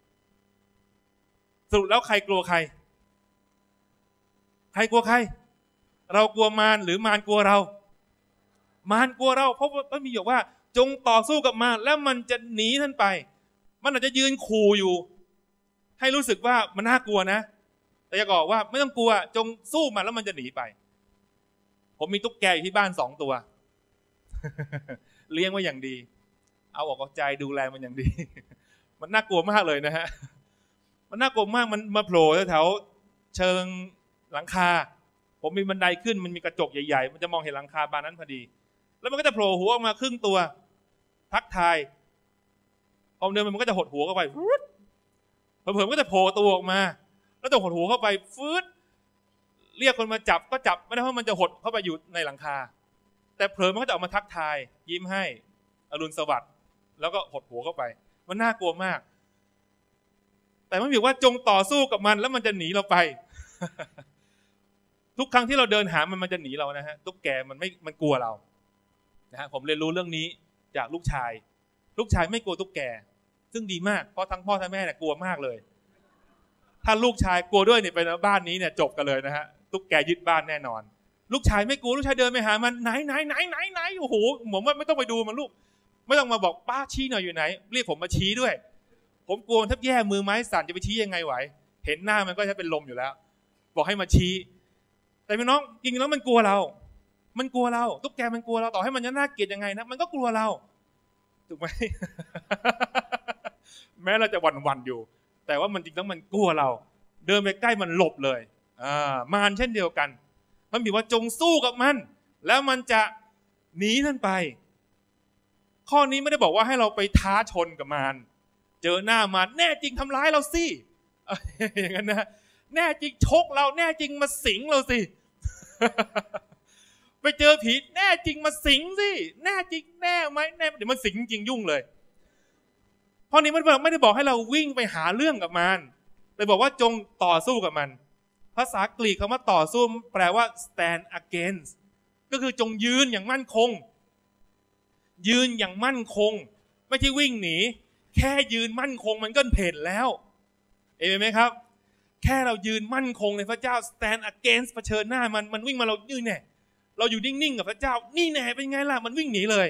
สรุปแล้วใครกลัวใครกลัวใครเรากลัวมารหรือมารกลัวเรามารกลัวเราเพราะว่ามีบอกว่าจงต่อสู้กับมารแล้วมันจะหนีท่านไปมันอาจจะยืนขู่อยู่ให้รู้สึกว่ามันน่ากลัวนะแต่จะบอกว่าไม่ต้องกลัวจงสู้มันแล้วมันจะหนีไปผมมีตุ๊กแกอยู่ที่บ้าน2 ตัวเลี้ยงไว้อย่างดีเอาออกใจดูแลมันอย่างดีมันน่ากลัวมากเลยนะฮะมันน่ากลัวมากมันมาโผล่แถวเชิงหลังคาผมมีบันไดขึ้นมันมีกระจกใหญ่ๆมันจะมองเห็นหลังคาบานนั้นพอดีแล้วมันก็จะโผล่หัวออกมาครึ่งตัวทักทายพอเดินมันก็จะหดหัวเข้าไปเผลอๆมันก็จะโผล่ตัวออกมาแล้วจะหดหัวเข้าไปฟืดเรียกคนมาจับก็จับไม่ได้เพราะมันจะหดเข้าไปอยู่ในหลังคาแต่เผลอมันก็จะออกมาทักทายยิ้มให้อรุณสวัสดิ์แล้วก็หดหัวเข้าไปมันน่ากลัวมากแต่มันบอกว่าจงต่อสู้กับมันแล้วมันจะหนีเราไป ทุกครั้งที่เราเดินหามันจะหนีเรานะฮะตุ๊กแกมันกลัวเรานะฮะผมเรียนรู้เรื่องนี้จากลูกชายไม่กลัวตุ๊กแกซึ่งดีมากเพราะทั้งพ่อทั้งแม่เนี่ยกลัวมากเลยถ้าลูกชายกลัวด้วยเนี่ยไปบ้านนี้เนี่ยจบกันเลยนะฮะตุ๊กแกยึดบ้านแน่นอนลูกชายไม่กลัวลูกชายเดินไปหามันไหนโอ้โหผมว่าไม่ต้องไปดูมันลูกไม่ต้องมาบอกป้าชี้หน่อยอยู่ไหนเรียกผมมาชี้ด้วยผมกลัวมันแทบแย่มือไม้สั่นจะไปชี้ยังไงไหวเห็นหน้ามันก็จะเป็นลมอยู่แล้วบอกให้มาชี้แต่พี่น้องจริงๆแล้วมันกลัวเราตุ๊กแกมันกลัวเราต่อให้มันจะน่าเกลียดยังไงนะมันก็กลัวเราถูกไหม แม้เราจะหวั่นๆอยู่แต่ว่ามันจริงๆแล้วมันกลัวเราเดินไปใกล้มันหลบเลยมารเช่นเดียวกันมันบอกว่าจงสู้กับมันแล้วมันจะหนีท่านไปข้อนี้ไม่ได้บอกว่าให้เราไปท้าชนกับมารเจอหน้ามารแน่จริงทำร้ายเราสิอย่างนั้นนะแน่จริงชกเราแน่จริงมาสิงเราสิ ไปเจอผีแน่จริงมาสิงสิแน่จริงแน่ไหมแน่เดี๋ยวมันสิงจริงยุ่งเลยเพราะนี้มันไม่ได้บอกให้เราวิ่งไปหาเรื่องกับมันแต่บอกว่าจงต่อสู้กับมันภาษากรีกคำว่าต่อสู้แปลว่า stand against ก็คือจงยืนอย่างมั่นคงยืนอย่างมั่นคงไม่ใช่วิ่งหนีแค่ยืนมั่นคงมันก็เพ่นแล้วเห็นไหมครับแค่เรายืนมั่นคงในพระเจ้า stand against เผชิญหน้ามันวิ่งมาเรายืนเนี่ยเราอยู่นิ่งๆกับพระเจ้านี่แน่เป็นไงล่ะมันวิ่งหนีเลย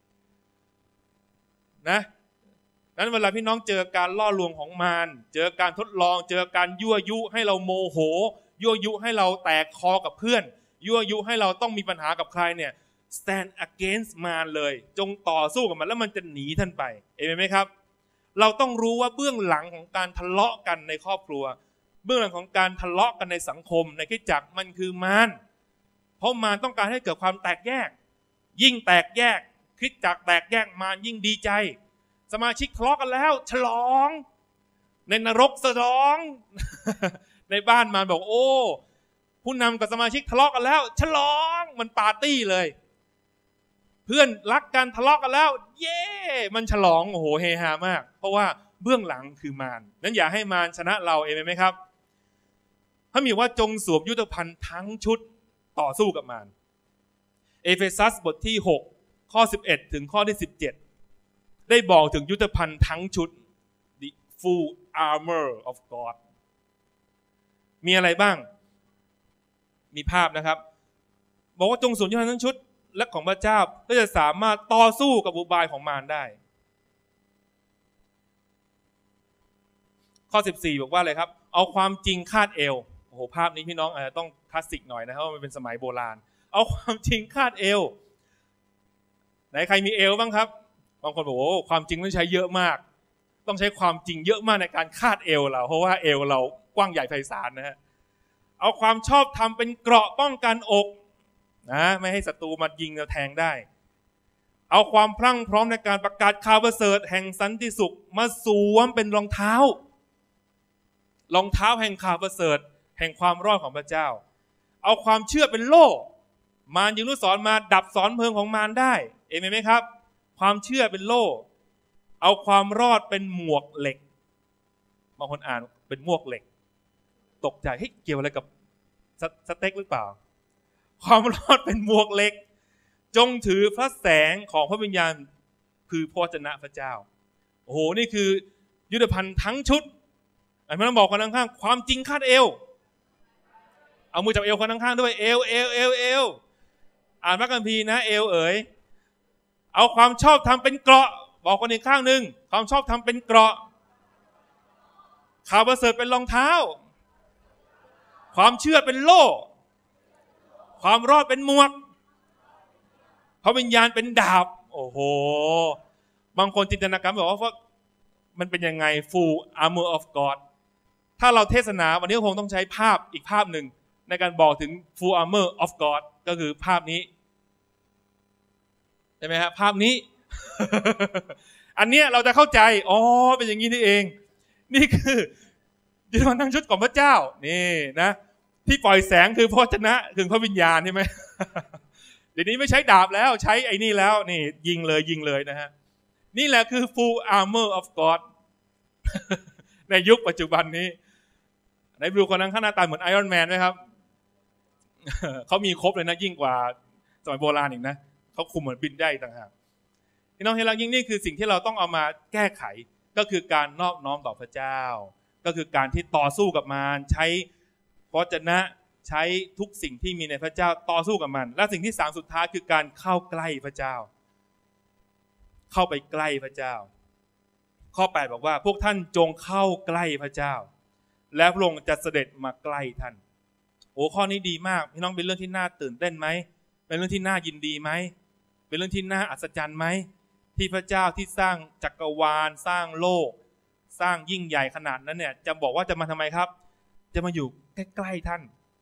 นะนั้นเวลาพี่น้องเจอการล่อลวงของมารเจอการทดลองเจอการยั่วยุให้เราโมโหยั่วยุให้เราแตกคอกับเพื่อนยั่วยุให้เราต้องมีปัญหากับใครเนี่ย stand against มารเลยจงต่อสู้กับมันแล้วมันจะหนีท่านไปเห็นไหมครับเราต้องรู้ว่าเบื้องหลังของการทะเลาะกันในครอบครัวเบื้องหลังของการทะเลาะกันในสังคมในคริสตจักรมันคือมารเพราะมารต้องการให้เกิดความแตกแยกยิ่งแตกแยกคริสตจักรแตกแยกมารยิ่งดีใจสมาชิกทะเลาะกันแล้วฉลองในนรกฉลองในบ้านมารบอกโอ้ผู้นำกับสมาชิกทะเลาะกันแล้วฉลองมันปาร์ตี้เลยเพื่อนรักกันทะเลาะกันแล้วเย้มันฉลองโอ้โหเฮฮามากเพราะว่าเบื้องหลังคือมารนั้นอย่าให้มารชนะเราเองไหมครับถ้ามีว่าจงสวมยุทธภัณฑ์ทั้งชุดต่อสู้กับมารเอเฟซัสบทที่6ข้อ11ถึงข้อที่17ได้บอกถึงยุทธภัณฑ์ทั้งชุด the full armor of God มีอะไรบ้างมีภาพนะครับบอกว่าจงสวมยุทธภัณฑ์ทั้งชุดและของพระเจ้าก็จะสามารถต่อสู้กับอุบายของมารได้ข้อ14บอกว่าอะไรครับเอาความจริงคาดเอวโอ้โหภาพนี้พี่น้องอาจจะต้องคลาสสิกหน่อยนะครับมันเป็นสมัยโบราณเอาความจริงคาดเอวไหนใครมีเอวบ้างครับบางคนบอกว่าความจริงต้องใช้เยอะมากต้องใช้ความจริงเยอะมากในการคาดเอวเราเพราะว่าเอวเรากว้างใหญ่ไพศาลนะฮะเอาความชอบธรรมเป็นเกราะป้องกันอกนะไม่ให้ศัตรูมายิงเราแทงได้เอาความพรั่งพร้อมในการประกาศข่าวประเสริฐแห่งสันติสุขมาสวมเป็นรองเท้าแห่งข่าวประเสริฐแห่งความรอดของพระเจ้าเอาความเชื่อเป็นโล่มารยิงลูกศรมาดับศรเพลิงของมารได้เห็นไหมครับความเชื่อเป็นโล่เอาความรอดเป็นหมวกเหล็กบางคนอ่านเป็นหมวกเหล็กตกใจเฮ้ยเกี่ยวอะไรกับสเต็กหรือเปล่าความรอดเป็นหมวกเหล็กจงถือพระแสงของพระวิญญาณคือพระวจนะพระเจ้าโอ้โหนี่คือยุทธภัณฑ์ทั้งชุดไอ้มันต้องบอกคนข้างๆความจริงคาดเอวเอามือจับเอวคนข้างๆด้วยเอวอ่านพระคัมภีร์นะเอวเอ๋ยเอาความชอบธรรมเป็นเกราะบอกคนอีกข้างหนึ่งความชอบธรรมเป็นเกราะข่าวประเสริฐเป็นรองเท้าความเชื่อเป็นโล่ความรอดเป็นหมวกพระวิญญาณเป็นดาบโอ้โหบางคนจินตนาการบอกว่ามันเป็นยังไง full armor of God ถ้าเราเทศนาวันนี้คงต้องใช้ภาพอีกภาพหนึ่งในการบอกถึง full armor of God ก็คือภาพนี้ใช่ไหมครับภาพนี้ อันนี้เราจะเข้าใจอ๋อเป็นอย่างนี้นี่เองนี่คือยุทธภัณฑ์ทั้งชุดของพระเจ้านี่นะที่ปล่อยแสงคือพระวจนะคือพระวิญญาณใช่ไหม เดี๋ยวนี้ไม่ใช้ดาบแล้วใช้ไอ้นี่แล้วนี่ยิงเลยนะฮะนี่แหละคือ full armor of God ในยุคปัจจุบันนี้ในดูคนนั้นข้างหน้าตาเหมือนไอรอนแมนไหมครับ เขามีครบเลยนะยิ่งกว่าสมัยโบราณอีกนะเขาคุมเหมือนบินได้ต่างหากพี่น้องเห็นแล้วยิ่งนี่คือสิ่งที่เราต้องเอามาแก้ไขก็คือการนอบน้อมต่อพระเจ้าก็คือการที่ต่อสู้กับมารใช้พระวจนะใช้ทุกสิ่งที่มีในพระเจ้าต่อสู้กับมันและสิ่งที่3สุดท้ายคือการเข้าใกล้พระเจ้าเข้าไปใกล้พระเจ้าข้อ8บอกว่าพวกท่านจงเข้าใกล้พระเจ้าและพระองค์จะเสด็จมาใกล้ท่านโอ้ข้อนี้ดีมากพี่น้องเป็นเรื่องที่น่าตื่นเต้นไหมเป็นเรื่องที่น่ายินดีไหมเป็นเรื่องที่น่าอัศจรรย์ไหมที่พระเจ้าที่สร้างจักรวาลสร้างโลกสร้างยิ่งใหญ่ขนาดนั้นเนี่ยจะบอกว่าจะมาทำไมครับจะมาอยู่ใกล้ๆท่าน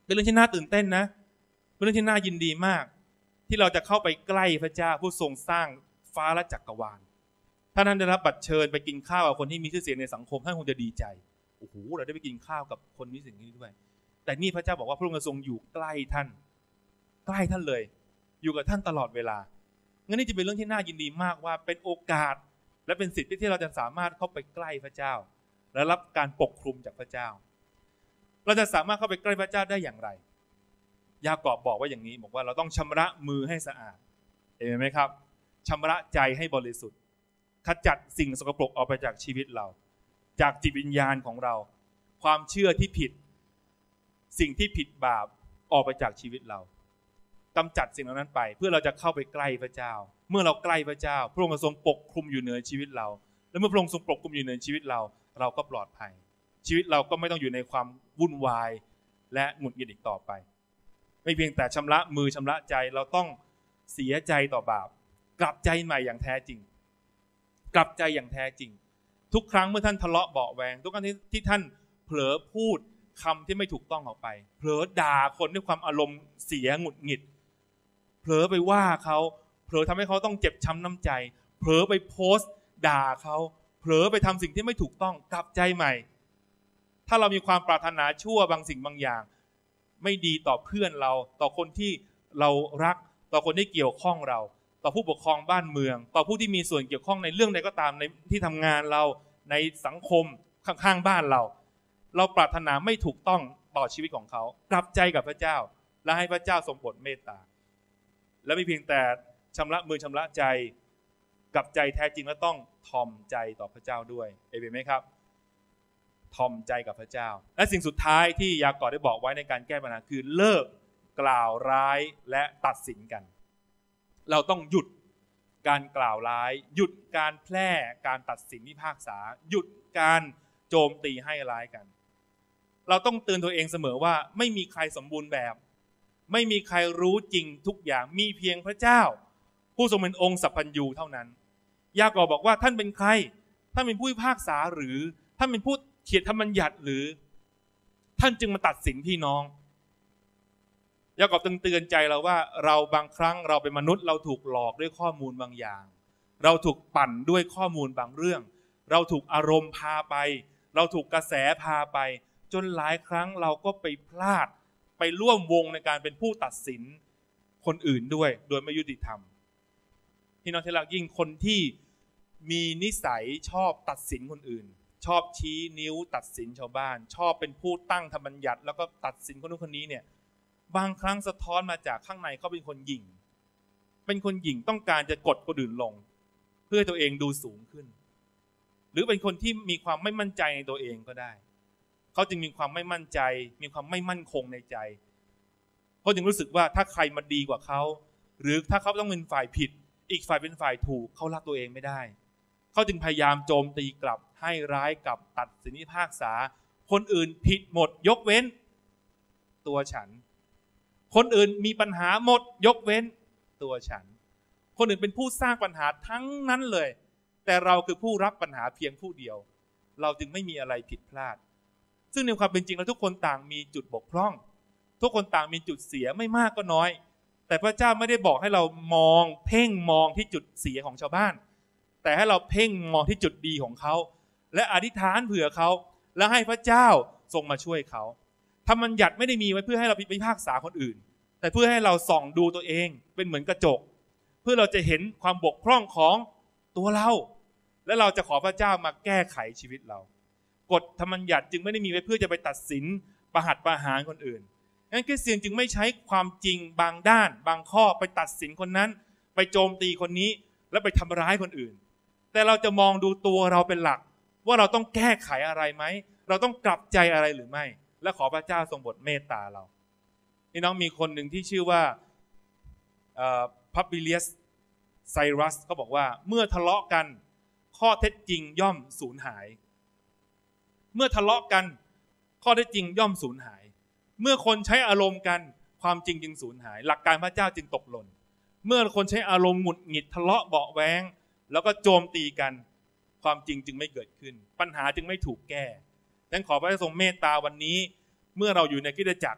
เป็นเรื่องที่น่าตื่นเต้นนะเป็นเรื่องที่น่ายินดีมากที่เราจะเข้าไปใกล้พระเจ้าผู้ทรงสร้างฟ้าและจักรวาลถ้าท่านได้รับบัตรเชิญไปกินข้าวกับคนที่มีชื่อเสียงในสังคมท่านคงจะดีใจโอ้โหเราได้ไปกินข้าวกับคนมีสิ่งนี้ด้วยแต่นี่พระเจ้าบอกว่าพระองค์ทรงอยู่ใกล้ท่านเลยอยู่กับท่านตลอดเวลางั้นนี่จะเป็นเรื่องที่น่ายินดีมากว่าเป็นโอกาสและเป็นสิทธิ์ที่เราจะสามารถเข้าไปใกล้พระเจ้าและรับการปกคลุมจากพระเจ้าเราจะสามารถเข้าไปใกล้พระเจ้าได้อย่างไรยากอบบอกว่าอย่างนี้บอกว่าเราต้องชำระมือให้สะอาดเห็นไหมครับชำระใจให้บริสุทธิ์ขจัดสิ่งสกปรกออกไปจากชีวิตเราจากจิตวิญญาณของเราความเชื่อที่ผิดสิ่งที่ผิดบาปออกไปจากชีวิตเรากำจัดสิ่งเหล่านั้นไปเพื่อเราจะเข้าไปใกล้พระเจ้าเมื่อเราใกล้พระเจ้าพระองค์ทรงปกคลุมอยู่เหนือชีวิตเราและเมื่อพระองค์ทรงปกคลุมอยู่เหนือชีวิตเราเราก็ปลอดภัยชีวิตเราก็ไม่ต้องอยู่ในความวุ่นวายและหงุดหงิดอีกต่อไปไม่เพียงแต่ชำระมือชำระใจเราต้องเสียใจต่อบาปกลับใจใหม่อย่างแท้จริงกลับใจอย่างแท้จริงทุกครั้งเมื่อท่านทะเลาะเบาะแวงทุกครั้งที่ท่านเผลอพูดคำที่ไม่ถูกต้องออกไปเผลอด่าคนด้วยความอารมณ์เสียหงุดหงิดเผลอไปว่าเขาเผลอทำให้เขาต้องเจ็บช้ำน้ำใจเผลอไปโพสต์ด่าเขาเผลอไปทำสิ่งที่ไม่ถูกต้องกลับใจใหม่ถ้าเรามีความปรารถนาชั่วบางสิ่งบางอย่างไม่ดีต่อเพื่อนเราต่อคนที่เรารักต่อคนที่เกี่ยวข้องเราต่อผู้ปกครองบ้านเมืองต่อผู้ที่มีส่วนเกี่ยวข้องในเรื่องใดก็ตามในที่ทำงานเราในสังคมข้างๆบ้านเราปรารถนาไม่ถูกต้องต่อชีวิตของเขากลับใจกับพระเจ้าและให้พระเจ้าทรงโปรดเมตตาและไม่เพียงแต่ชำระมือชำระใจกลับใจแท้จริงและต้องทอมใจต่อพระเจ้าด้วยเอเมนไหมครับทอมใจกับพระเจ้าและสิ่งสุดท้ายที่ยากอบได้บอกไว้ในการแก้ปัญหาคือเลิกกล่าวร้ายและตัดสินกันเราต้องหยุดการกล่าวร้ายหยุดการแพร่การตัดสินพิพากษาหยุดการโจมตีให้ร้ายกันเราต้องเตือนตัวเองเสมอว่าไม่มีใครสมบูรณ์แบบไม่มีใครรู้จริงทุกอย่างมีเพียงพระเจ้าผู้ทรงเป็นองค์สัพพัญญูเท่านั้นยากอบบอกว่าท่านเป็นใครท่านเป็นผู้พิพากษาหรือท่านเป็นผู้เขียนธรรมบัญญัติหรือท่านจึงมาตัดสินพี่น้องยากอบเตือนใจเราว่าเราบางครั้งเราเป็นมนุษย์เราถูกหลอกด้วยข้อมูลบางอย่างเราถูกปั่นด้วยข้อมูลบางเรื่องเราถูกอารมณ์พาไปเราถูกกระแสพาไปจนหลายครั้งเราก็ไปพลาดไปร่วมวงในการเป็นผู้ตัดสินคนอื่นด้วยโดยไม่ยุติธรรมพี่น้องที่รักยิ่งคนที่มีนิสัยชอบตัดสินคนอื่นชอบชี้นิ้วตัดสินชาวบ้านชอบเป็นผู้ตั้งธรรมบัญญัติแล้วก็ตัดสินคนนู้นคนนี้เนี่ยบางครั้งสะท้อนมาจากข้างในเขาเป็นคนหยิ่งต้องการจะกดคนอื่นลงเพื่อตัวเองดูสูงขึ้นหรือเป็นคนที่มีความไม่มั่นใจในตัวเองก็ได้เขาจึงมีความไม่มั่นใจมีความไม่มั่นคงในใจเขาจึงรู้สึกว่าถ้าใครมาดีกว่าเขาหรือถ้าเขาต้องเป็นฝ่ายผิดอีกฝ่ายเป็นฝ่ายถูกเขารักตัวเองไม่ได้เขาจึงพยายามโจมตีกลับให้ร้ายกับตัดสินพิพากษาคนอื่นผิดหมดยกเว้นตัวฉันคนอื่นมีปัญหาหมดยกเว้นตัวฉันคนอื่นเป็นผู้สร้างปัญหาทั้งนั้นเลยแต่เราคือผู้รับปัญหาเพียงผู้เดียวเราจึงไม่มีอะไรผิดพลาดซึ่งในความเป็นจริงแล้วทุกคนต่างมีจุดบกพร่องทุกคนต่างมีจุดเสียไม่มากก็น้อยแต่พระเจ้าไม่ได้บอกให้เราเพ่งมองที่จุดเสียของชาวบ้านแต่ให้เราเพ่งมองที่จุดดีของเขาและอธิษฐานเผื่อเขาและให้พระเจ้าทรงมาช่วยเขาธรรมบัญญัติไม่ได้มีไว้เพื่อให้เราพิพากษาคนอื่นแต่เพื่อให้เราส่องดูตัวเองเป็นเหมือนกระจกเพื่อเราจะเห็นความบกพร่องของตัวเราและเราจะขอพระเจ้ามาแก้ไขชีวิตเรากฎธรรมบัญญัติจึงไม่ได้มีไว้เพื่อจะไปตัดสินประหัตประหารคนอื่นงั้นคริสเตียนจึงไม่ใช้ความจริงบางด้านบางข้อไปตัดสินคนนั้นไปโจมตีคนนี้แล้วไปทำร้ายคนอื่นแต่เราจะมองดูตัวเราเป็นหลักว่าเราต้องแก้ไขอะไรไหมเราต้องกลับใจอะไรหรือไม่และขอพระเจ้าทรงโปรดเมตตาเราพี่น้องมีคนหนึ่งที่ชื่อว่าพับบิเลียสไซรัสเขาบอกว่าเมื่อทะเลาะกันข้อเท็จจริงย่อมสูญหายเมื่อทะเลาะกันข้อเท็จจริงย่อมสูญหายเมื่อคนใช้อารมณ์กันความจริงจึงสูญหายหลักการพระเจ้าจึงตกหล่นเมื่อคนใช้อารมณ์หงุดหงิดทะเลาะเบาะแว้งแล้วก็โจมตีกันความจริงจึงไม่เกิดขึ้นปัญหาจึงไม่ถูกแก้ดังนั้นขอพระเจ้าทรงเมตตาวันนี้เมื่อเราอยู่ในคริสตจักร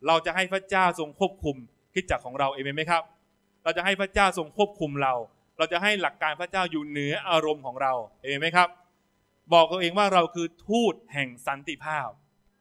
เราจะให้พระเจ้าทรงควบคุมคริสตจักรของเราเองไหมครับเราจะให้พระเจ้าทรงควบคุมเราจะให้หลักการพระเจ้าอยู่เหนืออารมณ์ของเราเองไหมครับบอกตัวเองว่าเราคือทูตแห่งสันติภาพ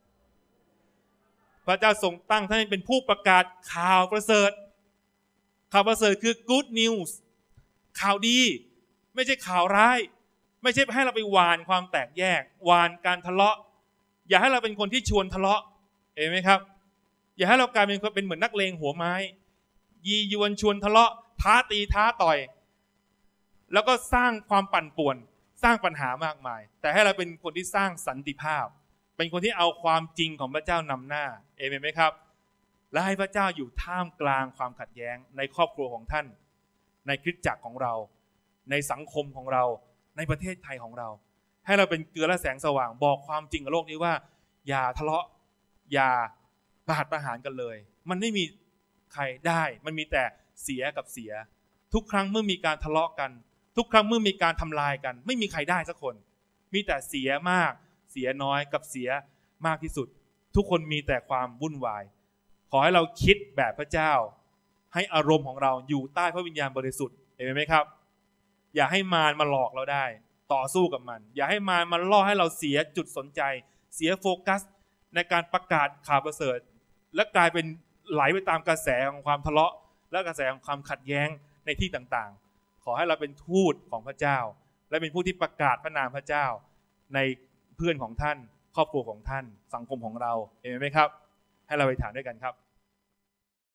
พระเจ้าทรงตั้งท่านเป็นผู้ประกาศข่าวประเสริฐข่าวประเสริฐคือ good news ข่าวดีไม่ใช่ข่าวร้ายไม่ใช่ให้เราไปหว่านความแตกแยกหว่านการทะเลาะอย่าให้เราเป็นคนที่ชวนทะเลาะเห็นไหมครับอย่าให้เรากลายเป็นเหมือนนักเลงหัวไม้ยียวนชวนทะเลาะท้าตีท้าต่อยแล้วก็สร้างความปั่นป่วนสร้างปัญหามากมายแต่ให้เราเป็นคนที่สร้างสันติภาพเป็นคนที่เอาความจริงของพระเจ้านำหน้าเอเมนไหมครับและให้พระเจ้าอยู่ท่ามกลางความขัดแย้งในครอบครัวของท่านในคริสตจักรของเราในสังคมของเราในประเทศไทยของเราให้เราเป็นเกลือและแสงสว่างบอกความจริงกับโลกนี้ว่าอย่าทะเลาะอย่าประหารกันเลยมันไม่มีใครได้มันมีแต่เสียกับเสียทุกครั้งเมื่อมีการทะเลาะกันทุกครั้งเมื่อมีการทำลายกันไม่มีใครได้สักคนมีแต่เสียมากเสียน้อยกับเสียมากที่สุดทุกคนมีแต่ความวุ่นวายขอให้เราคิดแบบพระเจ้าให้อารมณ์ของเราอยู่ใต้พระวิญญาณบริสุทธิ์เห็นไหมครับอย่าให้มารมาหลอกเราได้ต่อสู้กับมันอย่าให้มารมาล่อให้เราเสียจุดสนใจเสียโฟกัสในการประกาศข่าวประเสริฐและกลายเป็นไหลไปตามกระแสของความทะเลาะและกระแสของความขัดแย้งในที่ต่างๆขอให้เราเป็นทูตของพระเจ้าและเป็นผู้ที่ประกาศพระนามพระเจ้าในเพื่อนของท่านครอบครัวของท่านสังคมของเราเห็นไหมครับให้เราไปถามด้วยกันครับ